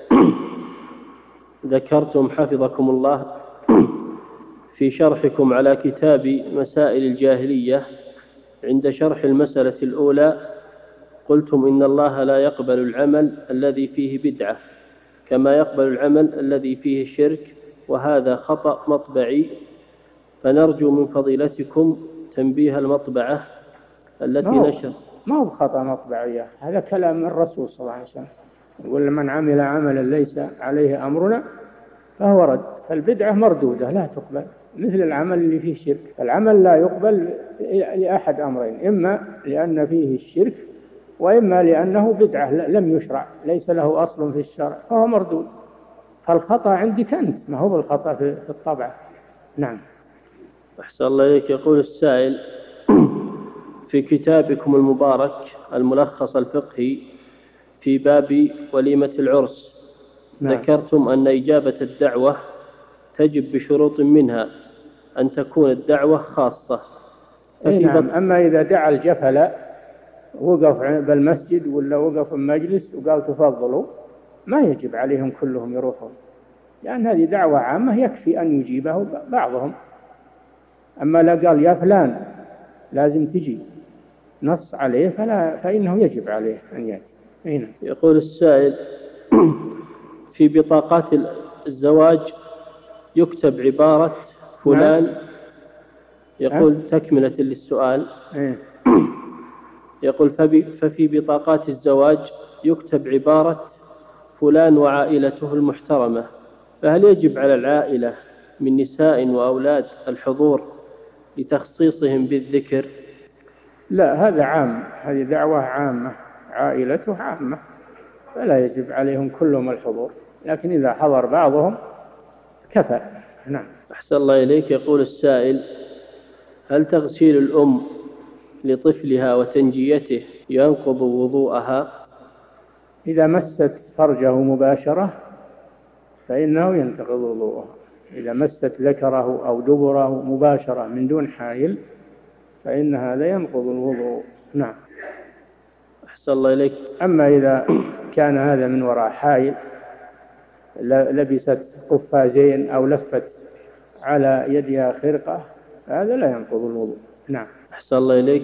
ذكرتم حفظكم الله في شرحكم على كتاب مسائل الجاهلية عند شرح المسألة الأولى قلتم إن الله لا يقبل العمل الذي فيه بدعة كما يقبل العمل الذي فيه شرك وهذا خطأ مطبعي، فنرجو من فضيلتكم تنبيه المطبعة التي نشر. ما هو بخطأ مطبعي، هذا كلام الرسول صلى الله عليه وسلم، يقول من عمل عملا ليس عليه أمرنا فهو رد. فالبدعة مردودة لا تقبل، مثل العمل اللي فيه شرك. العمل لا يقبل لأحد أمرين، إما لأن فيه الشرك، وإما لأنه بدعة لم يشرع، ليس له أصل في الشرع فهو مردود. فالخطأ عندك أنت، ما هو بالخطأ في الطبع. نعم. أحسن الله إليك. يقول السائل: في كتابكم المبارك الملخص الفقهي في باب وليمة العرس، نعم، ذكرتم أن إجابة الدعوة تجب بشروط، منها أن تكون الدعوة خاصة. ففي نعم. أما إذا دعا الجفل وقف بالمسجد ولا وقف المجلس وقال تفضلوا، ما يجب عليهم كلهم يروحون، لأن هذه دعوة عامة يكفي أن يجيبه بعضهم. أما لا قال يا فلان لازم تجي نص عليه فلا فإنه يجب عليه أن يأتي. هنا. يقول السائل: في بطاقات الزواج يكتب عبارة فلان، يقول تكملة للسؤال، يقول ففي بطاقات الزواج يكتب عبارة فلان وعائلته المحترمة، فهل يجب على العائلة من نساء وأولاد الحضور لتخصيصهم بالذكر؟ لا، هذا عام، هذه دعوة عامة، عائلته عامة، فلا يجب عليهم كلهم الحضور، لكن إذا حضر بعضهم كفى. نعم. أحسن الله إليك. يقول السائل: هل تغسيل الأم لطفلها وتنجيته ينقض وضوءها؟ إذا مست فرجه مباشرة فإنه ينتقض وضوءها. إذا مست ذكره أو دبره مباشرة من دون حائل فإن هذا ينقض الوضوء. نعم. أحسن الله إليك. أما إذا كان هذا من وراء حائل، لبست قفازين أو لفت على يدها خرقة، هذا لا ينقض الوضوء. نعم. أحسن الله إليك.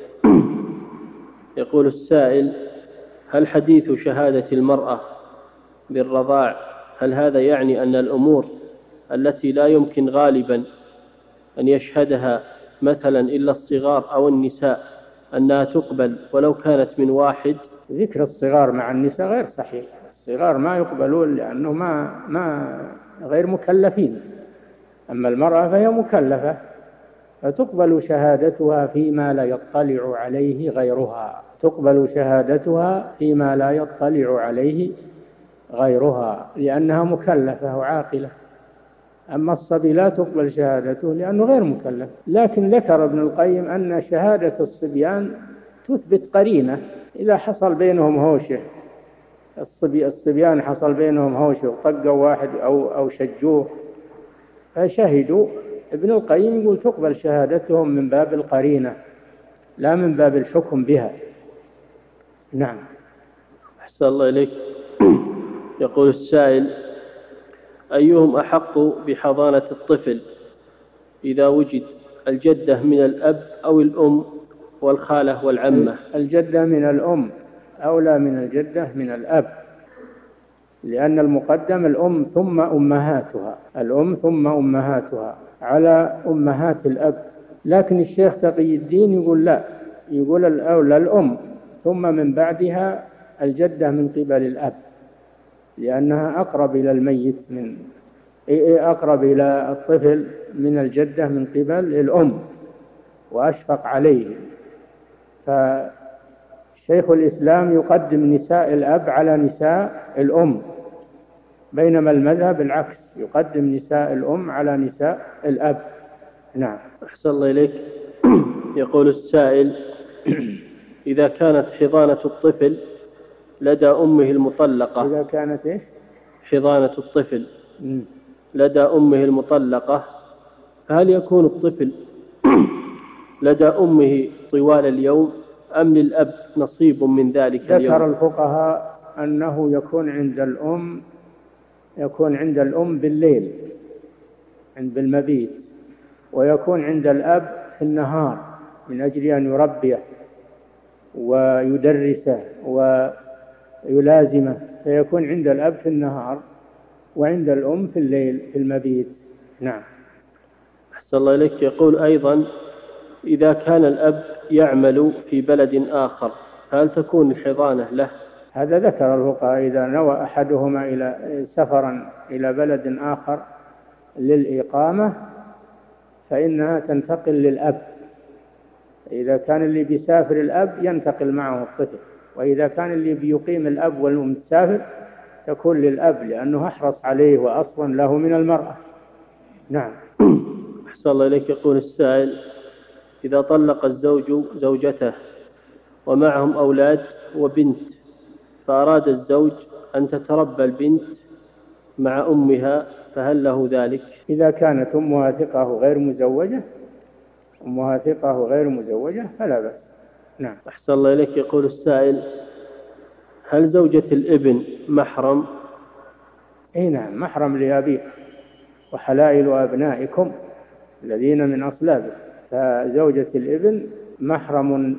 يقول السائل: هل حديث شهادة المرأة بالرضاع هل هذا يعني أن الأمور التي لا يمكن غالبا أن يشهدها مثلا إلا الصغار أو النساء أنها تقبل ولو كانت من واحد؟ ذكر الصغار مع النساء غير صحيح، الصغار ما يقبلون لأنه ما ما غير مكلفين، أما المرأة فهي مكلفة، فتقبل شهادتها فيما لا يطلع عليه غيرها، تقبل شهادتها فيما لا يطلع عليه غيرها لأنها مكلفة وعاقلة. أما الصبي لا تقبل شهادته لأنه غير مكلف. لكن ذكر ابن القيم أن شهادة الصبيان تثبت قرينة، إذا حصل بينهم هوشة، الصبي الصبيان حصل بينهم هوشة وطقوا واحد أو أو شجوه فشهدوا، ابن القيم يقول تقبل شهادتهم من باب القرينة لا من باب الحكم بها. نعم. أحسن الله إليك. يقول السائل: أيهم أحق بحضانة الطفل إذا وجد الجدة من الأب أو الأم والخالة والعمة؟ الجدة من الأم أولى من الجدة من الأب، لأن المقدم الأم ثم أمهاتها، الأم ثم أمهاتها على أمهات الأب. لكن الشيخ تقي الدين يقول لا، يقول الأولى الأم ثم من بعدها الجدة من قبل الأب، لأنها أقرب إلى الميت من أقرب إلى الطفل من الجدة من قبل الأم وأشفق عليه. فشيخ الإسلام يقدم نساء الأب على نساء الأم، بينما المذهب العكس، يقدم نساء الأم على نساء الأب. نعم. أحسن الله إليك. يقول السائل: إذا كانت حضانة الطفل لدى أمه المطلقة، إذا كانت إيش؟ حضانة الطفل لدى أمه المطلقة، فهل يكون الطفل لدى أمه طوال اليوم أم للأب نصيب من ذلك اليوم؟ ذكر الفقهاء أنه يكون عند الأم يكون عند الأم بالليل عند المبيت، ويكون عند الأب في النهار من أجل أن يربيه ويدرسه ويلازمه، فيكون عند الأب في النهار وعند الأم في الليل في المبيت. نعم. أحسن الله إليك. يقول أيضا: إذا كان الأب يعمل في بلد آخر فهل تكون الحضانة له؟ هذا ذكر الفقهاء إذا نوى أحدهما إلى سفرا إلى بلد آخر للإقامة فإنها تنتقل للأب. إذا كان اللي بيسافر الأب ينتقل معه الطفل، وإذا كان اللي بيقيم الأب والأم تسافر تكون للأب لأنه أحرص عليه وأصلا له من المرأة. نعم. أحسن الله إليك. يقول السائل: إذا طلق الزوج زوجته ومعهم أولاد وبنت فأراد الزوج أن تتربى البنت مع أمها فهل له ذلك؟ إذا كانت أمها ثقة غير مزوجة أمها ثقة غير مزوجة فلا بأس. نعم. أحسن الله إليك. يقول السائل: هل زوجة الابن محرم؟ أي نعم، محرم لأبيه، وحلائل أبنائكم الذين من أصلابه. فزوجة الابن محرم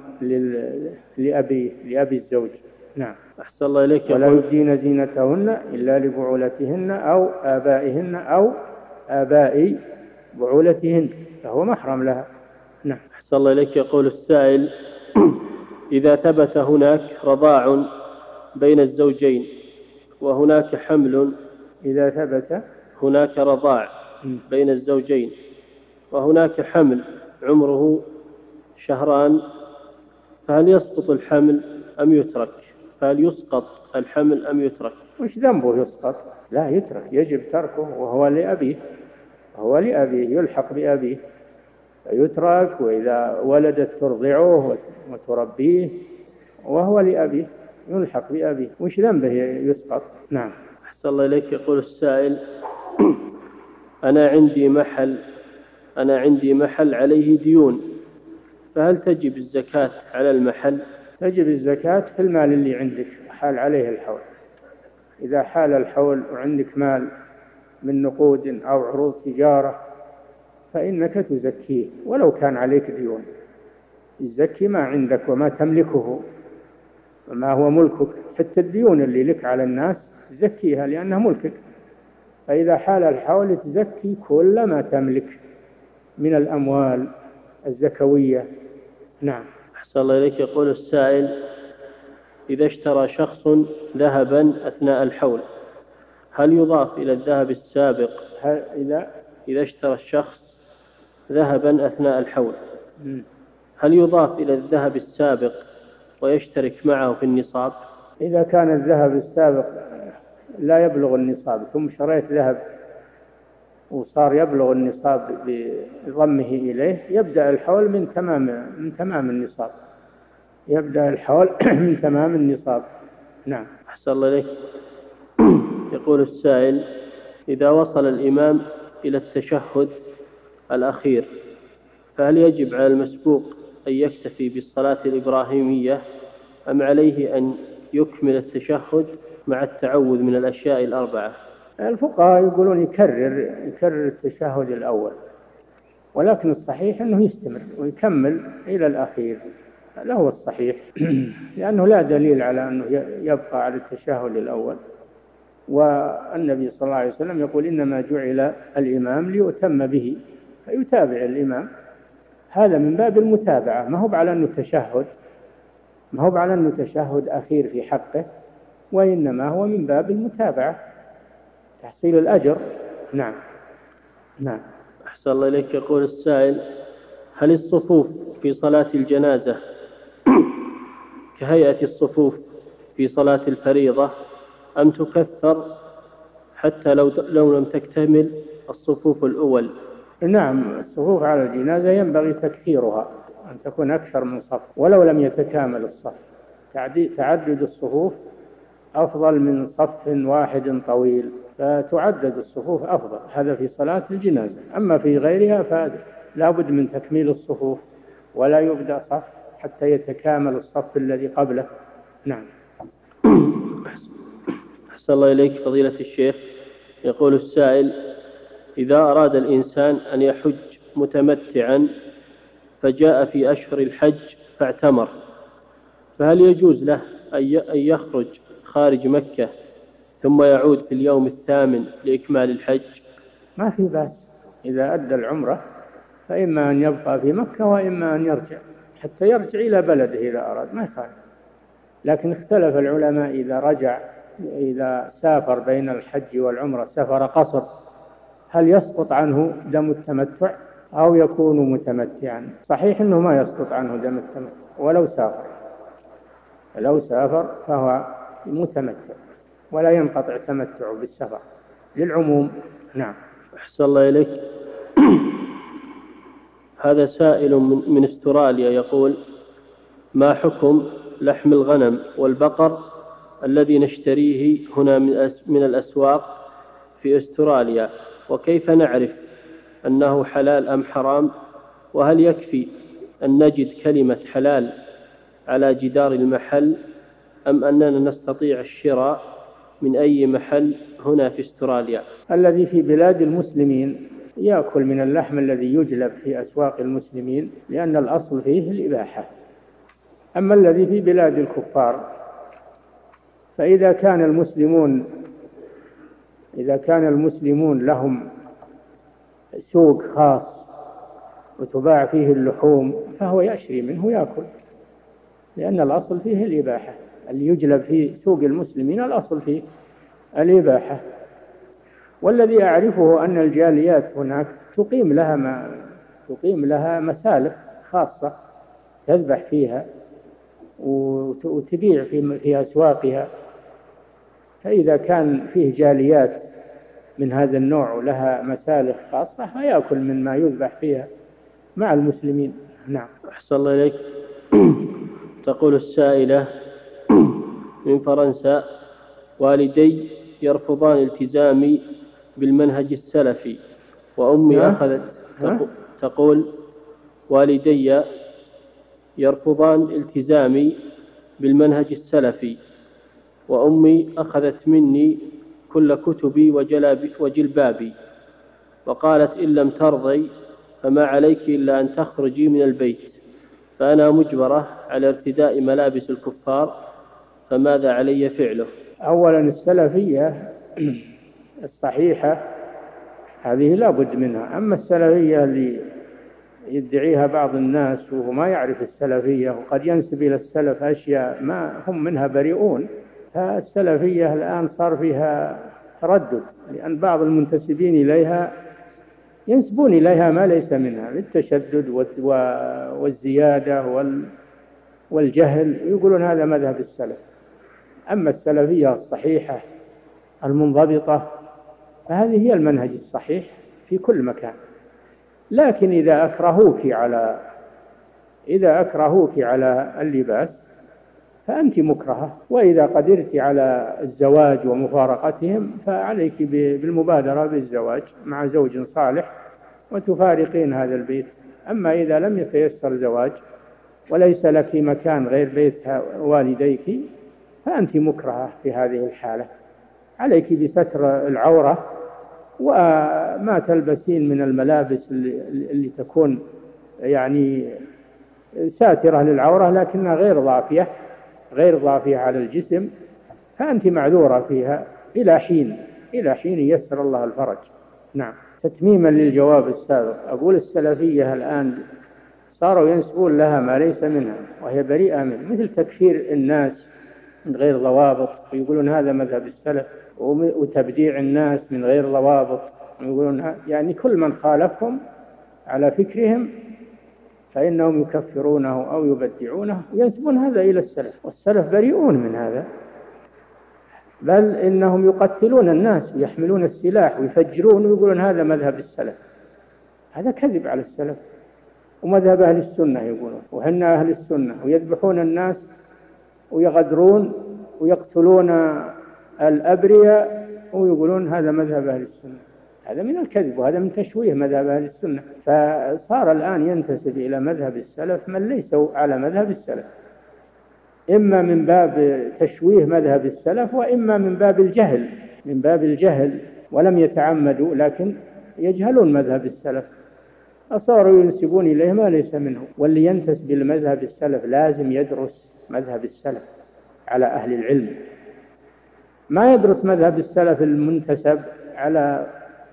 لأبي لأبي الزوج. نعم. أحسن الله إليك. ولا يبدين زينتهن إلا لبعولتهن أو آبائهن أو آباء بعولتهن، فهو محرم لها. نعم. أحسن الله إليك. يقول السائل: إذا ثبت هناك رضاع بين الزوجين وهناك حمل إذا ثبت هناك رضاع بين الزوجين وهناك حمل عمره شهران فهل يسقط الحمل أم يترك؟ فهل يسقط الحمل أم يترك؟ وش ذنبه يسقط؟ لا، يترك، يجب تركه، وهو لأبيه وهو لأبيه يلحق بأبيه فيترك، وإذا ولدت ترضعه وتربيه وهو لأبيه يلحق بأبيه، وش ذنبه يسقط؟ نعم. أحسن الله إليك. يقول السائل: أنا عندي محل أنا عندي محل عليه ديون فهل تجب الزكاة على المحل؟ تجب الزكاة في المال اللي عندك حال عليه الحول. إذا حال الحول وعندك مال من نقود أو عروض تجارة فإنك تزكيه ولو كان عليك ديون. تزكي ما عندك وما تملكه وما هو ملكك، حتى الديون اللي لك على الناس تزكيها لأنها ملكك. فإذا حال الحول تزكي كل ما تملك من الأموال الزكوية. نعم. أحسن الله إليك. يقول السائل: إذا اشترى شخص ذهبا أثناء الحول هل يضاف إلى الذهب السابق؟ هل إذا إذا اشترى الشخص ذهبا أثناء الحول هل يضاف إلى الذهب السابق ويشترك معه في النصاب؟ إذا كان الذهب السابق لا يبلغ النصاب ثم شريت ذهب وصار يبلغ النصاب بضمه إليه يبدأ الحول من تمام من تمام النصاب يبدأ الحول من تمام النصاب. نعم. أحسن الله إليك. يقول السائل: إذا وصل الإمام إلى التشهد الأخير فهل يجب على المسبوق أن يكتفي بالصلاة الإبراهيمية أم عليه أن يكمل التشهد مع التعوذ من الأشياء الأربعة؟ الفقهاء يقولون يكرر يكرر التشهد الأول، ولكن الصحيح أنه يستمر ويكمل إلى الأخير، هذا هو الصحيح لأنه لا دليل على أنه يبقى على التشهد الأول. والنبي صلى الله عليه وسلم يقول: إنما جعل الإمام ليؤتم به، فيتابع الإمام. هذا من باب المتابعة، ما هو على أنه تشهد ما هو على أنه تشهد أخير في حقه، وإنما هو من باب المتابعة تحصيل الأجر. نعم. نعم. أحسن الله إليك. يقول السائل: هل الصفوف في صلاة الجنازة كهيئة الصفوف في صلاة الفريضة أم تكثر حتى لو لو لم تكتمل الصفوف الأول؟ نعم، الصفوف على الجنازة ينبغي تكثيرها، أن تكون أكثر من صف ولو لم يتكامل الصف. تعدد الصفوف أفضل من صف واحد طويل، فتعدد الصفوف أفضل، هذا في صلاة الجنازة. أما في غيرها فلا بد من تكميل الصفوف، ولا يبدأ صف حتى يتكامل الصف الذي قبله. نعم. أحسن الله إليك فضيلة الشيخ. يقول السائل: إذا أراد الإنسان أن يحج متمتعا فجاء في أشهر الحج فاعتمر، فهل يجوز له أن يخرج خارج مكة ثم يعود في اليوم الثامن لإكمال الحج؟ ما في بأس، إذا أدى العمرة فإما أن يبقى في مكة وإما أن يرجع حتى يرجع إلى بلده إذا أراد، ما يخالف. لكن اختلف العلماء إذا رجع، إذا سافر بين الحج والعمرة سفر قصر، هل يسقط عنه دم التمتع أو يكون متمتعا؟ صحيح أنه ما يسقط عنه دم التمتع ولو سافر، لو سافر فهو متمتع ولا ينقطع تمتعه بالسفر للعموم. نعم. أحسن الله إليك. هذا سائل من, من استراليا يقول: ما حكم لحم الغنم والبقر الذي نشتريه هنا من الأسواق في استراليا، وكيف نعرف أنه حلال أم حرام؟ وهل يكفي أن نجد كلمة حلال على جدار المحل أم أننا نستطيع الشراء من أي محل هنا في استراليا؟ الذي في بلاد المسلمين يأكل من اللحم الذي يجلب في أسواق المسلمين، لأن الأصل فيه الإباحة. أما الذي في بلاد الكفار فإذا كان المسلمون إذا كان المسلمون لهم سوق خاص وتباع فيه اللحوم فهو يشري منه يأكل، لأن الأصل فيه الإباحة. اللي يجلب في سوق المسلمين الأصل فيه الإباحة. والذي أعرفه أن الجاليات هناك تقيم لها ما تقيم لها مسالخ خاصة تذبح فيها وتبيع في في أسواقها، فإذا كان فيه جاليات من هذا النوع ولها مسالخ خاصة فيأكل من ما يذبح فيها مع المسلمين. نعم. أحسن الله إليك. تقول السائلة من فرنسا: والدي يرفضان التزامي بالمنهج السلفي وأمي أخذت تقول والدي يرفضان التزامي بالمنهج السلفي وأمي أخذت مني كل كتبي وجلبابي وقالت: إن لم ترضي فما عليك إلا أن تخرجي من البيت، فأنا مجبرة على ارتداء ملابس الكفار، فماذا علي فعله؟ أولا السلفية الصحيحة هذه لا بد منها. أما السلفية اللي يدعيها بعض الناس وهو ما يعرف السلفية وقد ينسب إلى السلف أشياء ما هم منها بريئون، فالسلفية الآن صار فيها تردد، لأن بعض المنتسبين إليها ينسبون إليها ما ليس منها بالتشدد والزيادة والجهل، يقولون هذا مذهب السلف. أما السلفية الصحيحة المنضبطة فهذه هي المنهج الصحيح في كل مكان. لكن إذا أكرهوك على إذا أكرهوك على اللباس فأنت مكرهة، وإذا قدرت على الزواج ومفارقتهم فعليك بالمبادرة بالزواج مع زوج صالح وتفارقين هذا البيت. أما إذا لم يتيسر زواج وليس لك مكان غير بيت والديك فأنت مكرهة في هذه الحالة. عليك بستر العورة وما تلبسين من الملابس اللي, اللي تكون يعني ساترة للعورة لكنها غير ضافية غير ضافية على الجسم، فأنت معذورة فيها إلى حين إلى حين يسر الله الفرج. نعم. تتميما للجواب السابق، أقول السلفية الآن صاروا ينسبون لها ما ليس منها وهي بريئة منه، مثل تكفير الناس من غير ضوابط ويقولون هذا مذهب السلف، وتبديع الناس من غير ضوابط ويقولون يعني كل من خالفهم على فكرهم فإنهم يكفرونه أو يبدعونه وينسبون هذا إلى السلف، والسلف بريئون من هذا، بل إنهم يقتلون الناس ويحملون السلاح ويفجرون ويقولون هذا مذهب السلف. هذا كذب على السلف، ومذهب أهل السنة يقولون وهن أهل السنة، ويذبحون الناس ويغدرون ويقتلون الأبرياء ويقولون هذا مذهب أهل السنة. هذا من الكذب وهذا من تشويه مذهب أهل السنة. فصار الآن ينتسب إلى مذهب السلف من ليسوا على مذهب السلف، إما من باب تشويه مذهب السلف وإما من باب الجهل من باب الجهل ولم يتعمدوا لكن يجهلون مذهب السلف، فصاروا ينسبون إليه ما ليس منه. واللي ينتسب إلى مذهب السلف لازم يدرس مذهب السلف على أهل العلم ما يدرس مذهب السلف المنتسب على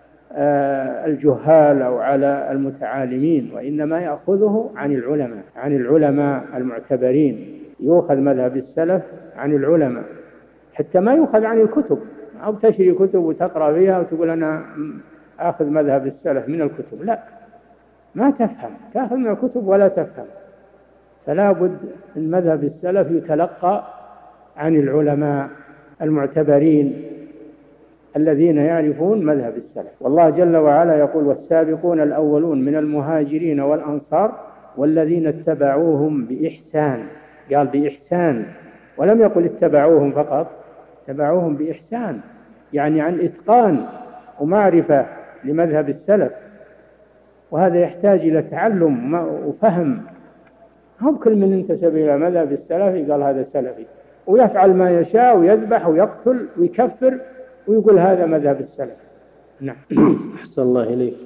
الجهال أو على المتعالمين، وإنما يأخذه عن العلماء عن العلماء المعتبرين. يؤخذ مذهب السلف عن العلماء، حتى ما يؤخذ عن الكتب، أو تشري كتب وتقرأ فيها وتقول أنا آخذ مذهب السلف من الكتب. لا، ما تفهم، تأخذ من الكتب ولا تفهم. فلا بد المذهب السلف يتلقى عن العلماء المعتبرين الذين يعرفون مذهب السلف. والله جل وعلا يقول: والسابقون الأولون من المهاجرين والأنصار والذين اتبعوهم بإحسان. قال بإحسان، ولم يقل اتبعوهم فقط، اتبعوهم بإحسان، يعني عن إتقان ومعرفة لمذهب السلف. وهذا يحتاج إلى تعلم وفهم. هم كل من انتسب إلى مذهب السلف قال هذا سلفي، ويفعل ما يشاء ويذبح ويقتل ويكفر ويقول هذا مذهب السلف. نعم. أحسن الله إليك.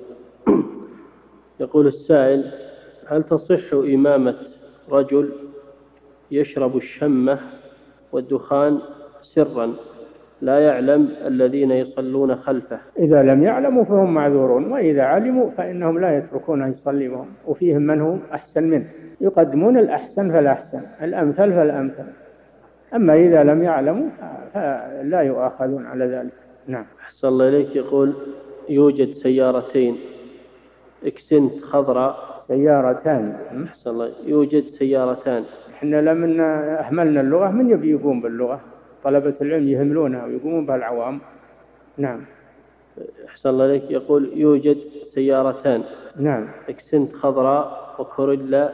يقول السائل: هل تصح إمامة رجل يشرب الشمة والدخان سرا لا يعلم الذين يصلون خلفه؟ إذا لم يعلموا فهم معذورون، وإذا علموا فإنهم لا يتركون أن يصلي بهم، وفيهم من هو أحسن منه، يقدمون الأحسن فالأحسن، الأمثل فالأمثل. أما إذا لم يعلموا فلا يؤاخذون على ذلك. نعم. أحسن الله إليك. يقول: يوجد سيارتين إكسنت خضراء. سيارتان. أحسن الله. يوجد سيارتان. إحنا لما أهملنا اللغة من يبي يقوم باللغة؟ طلبة العلم يهملونها ويقومون بها العوام. نعم. أحسن الله إليك. يقول: يوجد سيارتان. نعم. إكسنت خضراء وكوريلا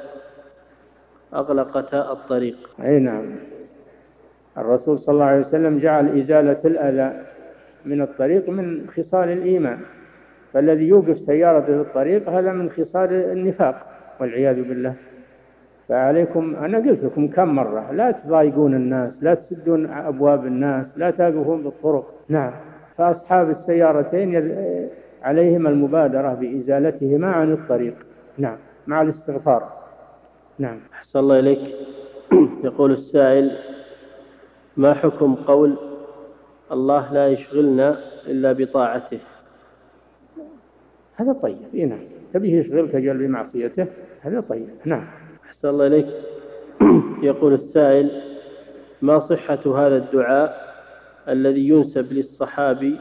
أغلقتا الطريق. أي نعم. الرسول صلى الله عليه وسلم جعل إزالة الأذى من الطريق من خصال الإيمان، فالذي يوقف سيارة في الطريق هذا من خصال النفاق والعياذ بالله. فعليكم، أنا قلت لكم كم مرة، لا تضايقون الناس، لا تسدون أبواب الناس، لا تقفون بالطرق. نعم. فأصحاب السيارتين عليهم المبادرة بإزالتهما عن الطريق. نعم، مع الاستغفار. نعم. أحسن الله إليك. يقول السائل: ما حكم قول الله لا يشغلنا إلا بطاعته؟ هذا طيب. إيه نعم. تبيه يشغلك جل بمعصيته، هذا طيب. نعم. أحسن الله إليك. يقول السائل: ما صحة هذا الدعاء الذي ينسب للصحابي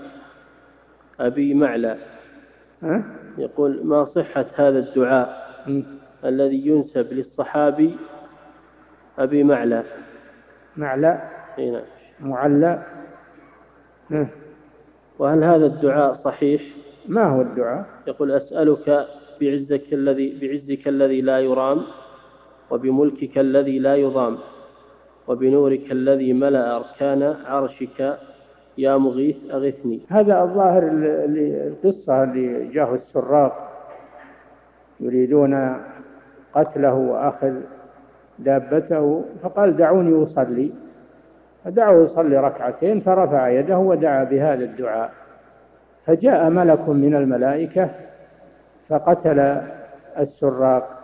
أبي معلى؟ أه؟ يقول: ما صحة هذا الدعاء م. الذي ينسب للصحابي أبي معلى؟ معلى. هنا معلى. أه؟ وهل هذا الدعاء صحيح؟ ما هو الدعاء؟ يقول: أسألك بعزك الذي بعزك الذي لا يرام، وبملكك الذي لا يضام، وبنورك الذي ملأ أركان عرشك يا مغيث أغثني. هذا الظاهر القصة اللي جاءه السراق يريدون قتله وأخذ دابته، فقال دعوني أصلي، فدعوه يصلي ركعتين، فرفع يده ودعا بهذا الدعاء، فجاء ملك من الملائكة فقتل السراق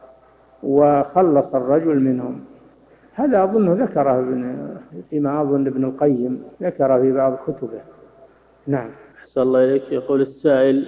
وخلص الرجل منهم. هذا أظن ذكره فيما أظن ابن القيم ذكره في بعض كتبه. نعم. أحسن الله إليك. يقول السائل: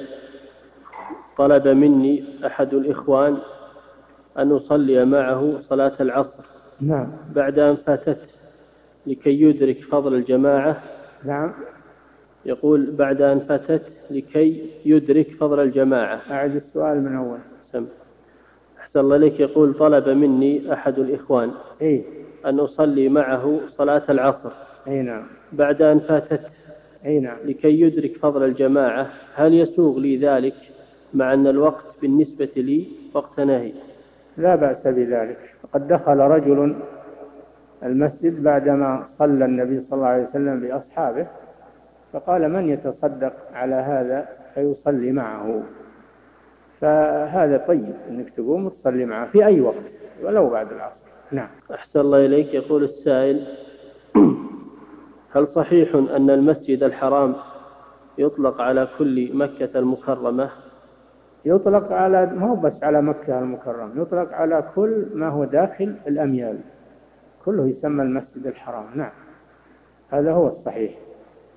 طلب مني أحد الإخوان أن أصلي معه صلاة العصر. نعم. بعد أن فاتت لكي يدرك فضل الجماعة. نعم. يقول: بعد أن فاتت لكي يدرك فضل الجماعة. أعد السؤال من أول. سم. أحسن الله إليك. يقول: طلب مني أحد الإخوان إيه؟ أن أصلي معه صلاة العصر. أي نعم. بعد أن فاتت. أي نعم. لكي يدرك فضل الجماعة، هل يسوغ لي ذلك مع أن الوقت بالنسبة لي وقت نهي؟ لا بأس بذلك. قد دخل رجل المسجد بعدما صلى النبي صلى الله عليه وسلم بأصحابه، فقال: من يتصدق على هذا فيصلي معه؟ فهذا طيب أنك تقوم وتصلي معه في أي وقت ولو بعد العصر. نعم. أحسن الله إليك. يقول السائل: هل صحيح أن المسجد الحرام يطلق على كل مكة المكرمة؟ يطلق على، ما هو بس على مكة المكرمة، يطلق على كل ما هو داخل الأميال، كله يسمى المسجد الحرام. نعم، هذا هو الصحيح.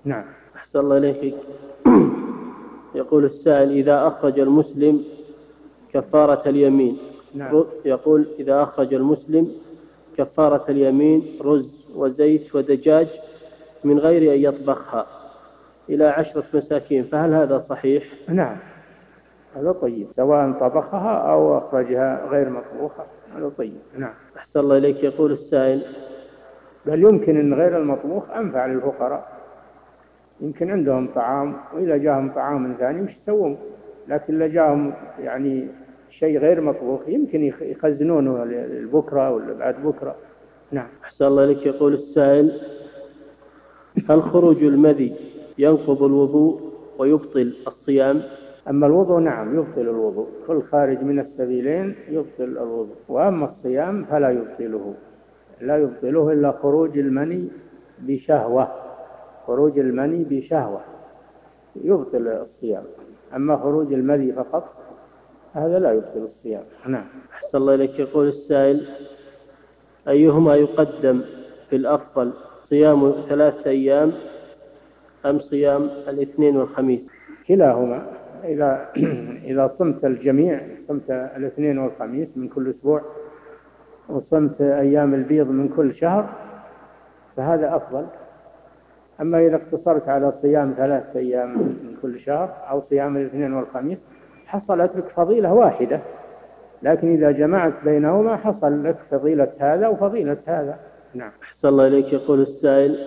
نعم. أحسن الله إليك. يقول السائل: إذا أخرج المسلم كفارة اليمين. نعم. يقول: إذا أخرج المسلم كفارة اليمين رز وزيت ودجاج من غير أن يطبخها إلى عشرة مساكين، فهل هذا صحيح؟ نعم، هذا طيب، سواء طبخها أو أخرجها غير مطبوخة، هذا طيب. نعم. أحسن الله إليك. يقول السائل: بل يمكن أن غير المطبوخ أنفع للفقراء، يمكن عندهم طعام وإذا جاءهم طعام ثاني وش يسوون، لكن إذا جاءهم يعني شيء غير مطبوخ يمكن يخزنونه لبكرة ولا بعد بكرة. نعم. أحسن الله إليك. يقول السائل: هل خروج المذي ينقض الوضوء ويبطل الصيام؟ أما الوضوء نعم يبطل الوضوء، كل خارج من السبيلين يبطل الوضوء، وأما الصيام فلا يبطله، لا يبطله إلا خروج المني بشهوة، خروج المني بشهوة يبطل الصيام، أما خروج المذي فقط هذا لا يبطل الصيام. نعم. أحسن الله إليك. يقول السائل: أيهما يقدم في الأفضل، صيام ثلاثة أيام أم صيام الاثنين والخميس؟ كلاهما، إذا إذا صمت الجميع، صمت الاثنين والخميس من كل أسبوع وصمت أيام البيض من كل شهر فهذا أفضل. أما إذا اقتصرت على صيام ثلاثة أيام من كل شهر أو صيام الاثنين والخميس حصلت لك فضيلة واحدة، لكن إذا جمعت بينهما حصل لك فضيلة هذا وفضيلة هذا. نعم. أحسن الله إليك. يقول السائل: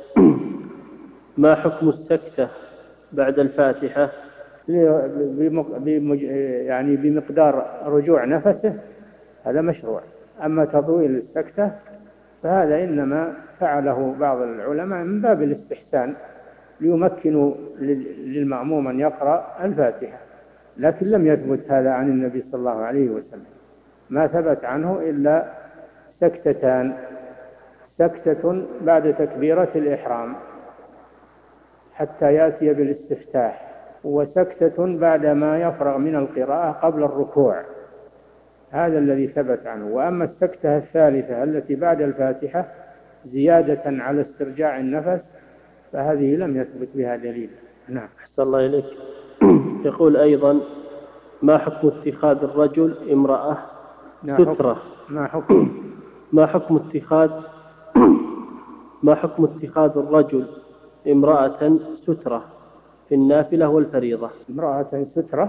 ما حكم السكتة بعد الفاتحة؟ يعني بمقدار رجوع نفسه هذا مشروع، أما تطويل السكتة فهذا إنما فعله بعض العلماء من باب الاستحسان ليمكنوا للمأموم أن يقرأ الفاتحة، لكن لم يثبت هذا عن النبي صلى الله عليه وسلم، ما ثبت عنه إلا سكتتان، سكتة بعد تكبيرة الإحرام حتى يأتي بالاستفتاح، وسكتة بعد ما يفرغ من القراءة قبل الركوع، هذا الذي ثبت عنه. وأما السكتة الثالثة التي بعد الفاتحة زيادة على استرجاع النفس فهذه لم يثبت بها دليل. نعم. أحسن الله إليك. يقول أيضا: ما حكم اتخاذ الرجل امرأة سترة؟ ما حكم ما حكم اتخاذ ما حكم اتخاذ الرجل امرأة سترة في النافلة والفريضة؟ امرأة سترة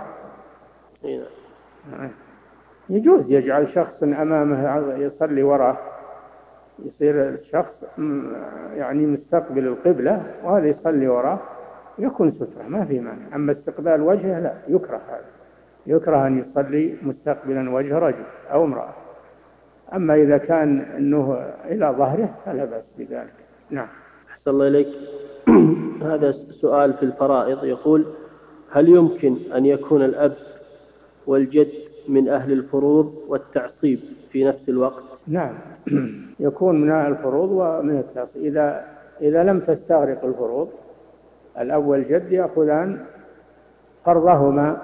نعم. يجوز يجعل شخص أمامه يصلي وراه، يصير الشخص يعني مستقبل القبلة وهذا يصلي وراه يكون سترة، ما في مانع. أما استقبال وجهه لا، يكره هذا، يكره أن يصلي مستقبلا وجه رجل أو امرأة. أما إذا كان أنه إلى ظهره فلا بأس بذلك. نعم. أحسن الله إليك. هذا سؤال في الفرائض، يقول: هل يمكن أن يكون الأب والجد من أهل الفروض والتعصيب في نفس الوقت؟ نعم، يكون من أهل الفروض ومن التعصيب. إذا إذا لم تستغرق الفروض الأب والجد يأخذان فرضهما،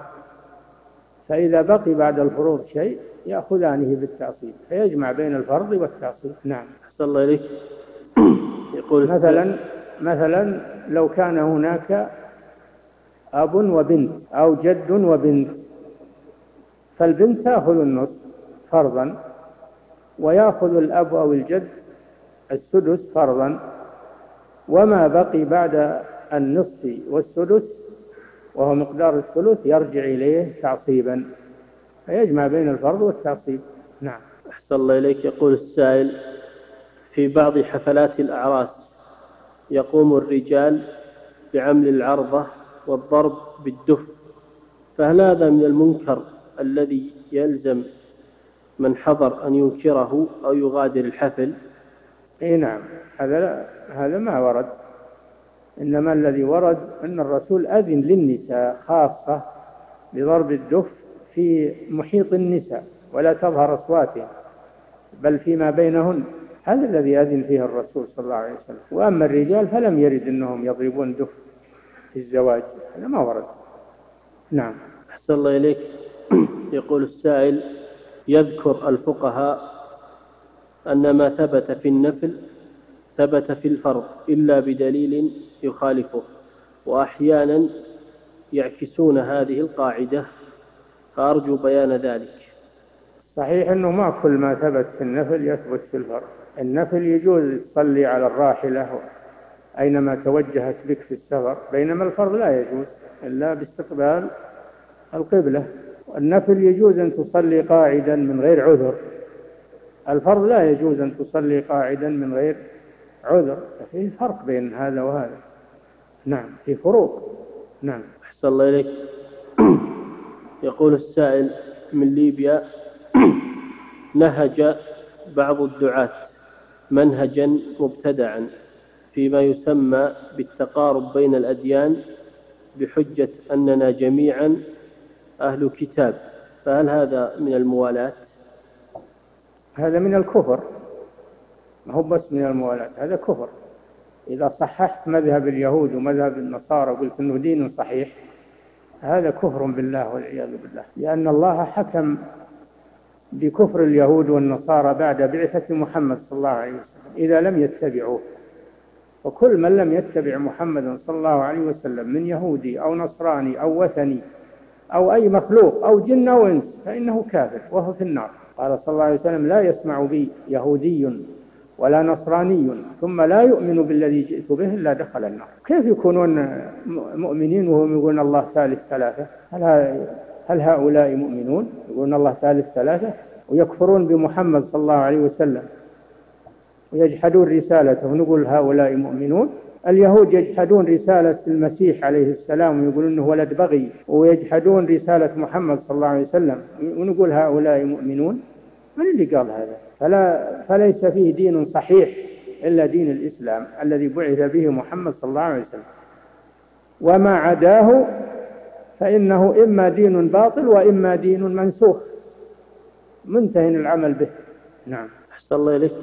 فإذا بقي بعد الفروض شيء يأخذانه بالتعصيب، فيجمع بين الفرض والتعصيب. نعم. أحسن الله إليك. يقول مثلا مثلا لو كان هناك أب وبنت أو جد وبنت، فالبنت تأخذ النصف فرضا ويأخذ الأب أو الجد السدس فرضا، وما بقي بعد النصف والسدس وهو مقدار الثلث يرجع إليه تعصيبا، فيجمع بين الفرض والتعصيب. نعم. أحسن الله إليك. يقول السائل: في بعض حفلات الأعراس يقوم الرجال بعمل العرضة والضرب بالدف، فهل هذا من المنكر الذي يلزم من حضر أن ينكره أو يغادر الحفل؟ اي نعم، هذا هذا ما ورد، إنما الذي ورد أن الرسول أذن للنساء خاصة بضرب الدف في محيط النساء ولا تظهر أصواتهم بل فيما بينهن، هذا الذي أذن فيه الرسول صلى الله عليه وسلم. وأما الرجال فلم يرد أنهم يضربون دف في الزواج، هذا ما ورد. نعم. أحسن الله إليك. يقول السائل: يذكر الفقهاء أن ما ثبت في النفل ثبت في الفرض إلا بدليل يخالفه، وأحيانا يعكسون هذه القاعدة، فأرجو بيان ذلك. الصحيح أنه ما كل ما ثبت في النفل يثبت في الفرض. النفل يجوز تصلي على الراحلة أينما توجهت بك في السفر، بينما الفرض لا يجوز إلا باستقبال القبلة. النفل يجوز أن تصلي قاعدا من غير عذر، الفرض لا يجوز أن تصلي قاعدا من غير عذر، ففيه فرق بين هذا وهذا. نعم، في فروق. نعم. أحسن الله إليك. يقول السائل من ليبيا: نهج بعض الدعاة منهجا مبتدعا فيما يسمى بالتقارب بين الأديان بحجة أننا جميعا أهل كتاب، فهل هذا من الموالاة؟ هذا من الكفر، ما هو بس من الموالاة، هذا كفر. إذا صححت مذهب اليهود ومذهب النصارى وقلت أنه دين صحيح، هذا كفر بالله والعياذ بالله، لأن الله حكم بكفر اليهود والنصارى بعد بعثة محمد صلى الله عليه وسلم إذا لم يتبعوه. وكل من لم يتبع محمد صلى الله عليه وسلم من يهودي أو نصراني أو وثني أو أي مخلوق أو جن أو إنس فإنه كافر وهو في النار. قال صلى الله عليه وسلم: لا يسمع بي يهودي ولا نصراني ثم لا يؤمن بالذي جئت به إلا دخل النار. كيف يكونون مؤمنين وهم يقولون الله ثالث ثلاثة؟ هل, هل هؤلاء مؤمنون يقولون الله ثالث ثلاثة ويكفرون بمحمد صلى الله عليه وسلم ويجحدون رسالته ونقول هؤلاء مؤمنون؟ اليهود يجحدون رسالة المسيح عليه السلام ويقولون انه ولد بغي، ويجحدون رسالة محمد صلى الله عليه وسلم ونقول هؤلاء مؤمنون. من اللي قال هذا؟ فلا فليس فيه دين صحيح إلا دين الإسلام الذي بعث به محمد صلى الله عليه وسلم، وما عداه فإنه إما دين باطل وإما دين منسوخ منتهي العمل به. نعم. أحسن الله إليك.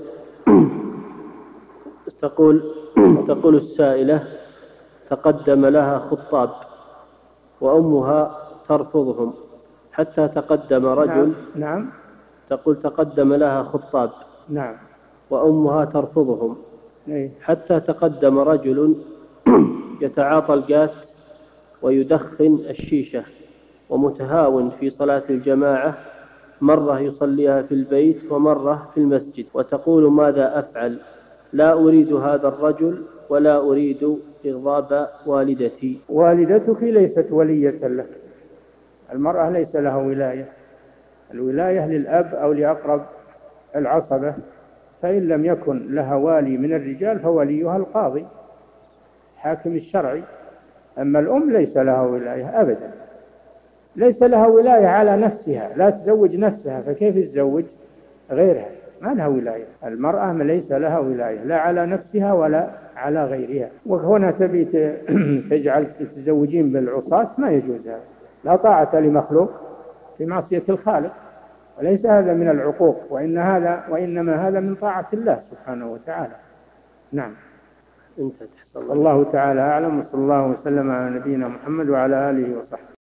تقول تقول السائلة: تقدم لها خطاب وأمها ترفضهم حتى تقدم رجل. نعم. نعم. تقول: تقدم لها خطاب. نعم. وأمها ترفضهم إيه؟ حتى تقدم رجل يتعاطى الجات ويدخن الشيشة ومتهاون في صلاة الجماعة، مرة يصليها في البيت ومرة في المسجد، وتقول: ماذا أفعل؟ لا أريد هذا الرجل ولا أريد إغضاب والدتي. والدتك ليست ولية لك، المرأة ليس لها ولاية، الولاية للأب أو لأقرب العصبة، فإن لم يكن لها والي من الرجال فوليها القاضي الحاكم الشرعي. أما الأم ليس لها ولاية أبدا، ليس لها ولاية على نفسها، لا تزوج نفسها، فكيف تزوج غيرها؟ ما لها ولاية. المرأة ليس لها ولاية لا على نفسها ولا على غيرها. وهنا تبي تجعل تتزوجين بالعصاة، ما يجوز هذا، لا طاعة لمخلوق في معصية الخالق، وليس هذا من العقوق، وإن هذا وإنما هذا من طاعة الله سبحانه وتعالى. نعم. انت تحصل الله تعالى أعلم، وصلى الله وسلم على نبينا محمد وعلى آله وصحبه.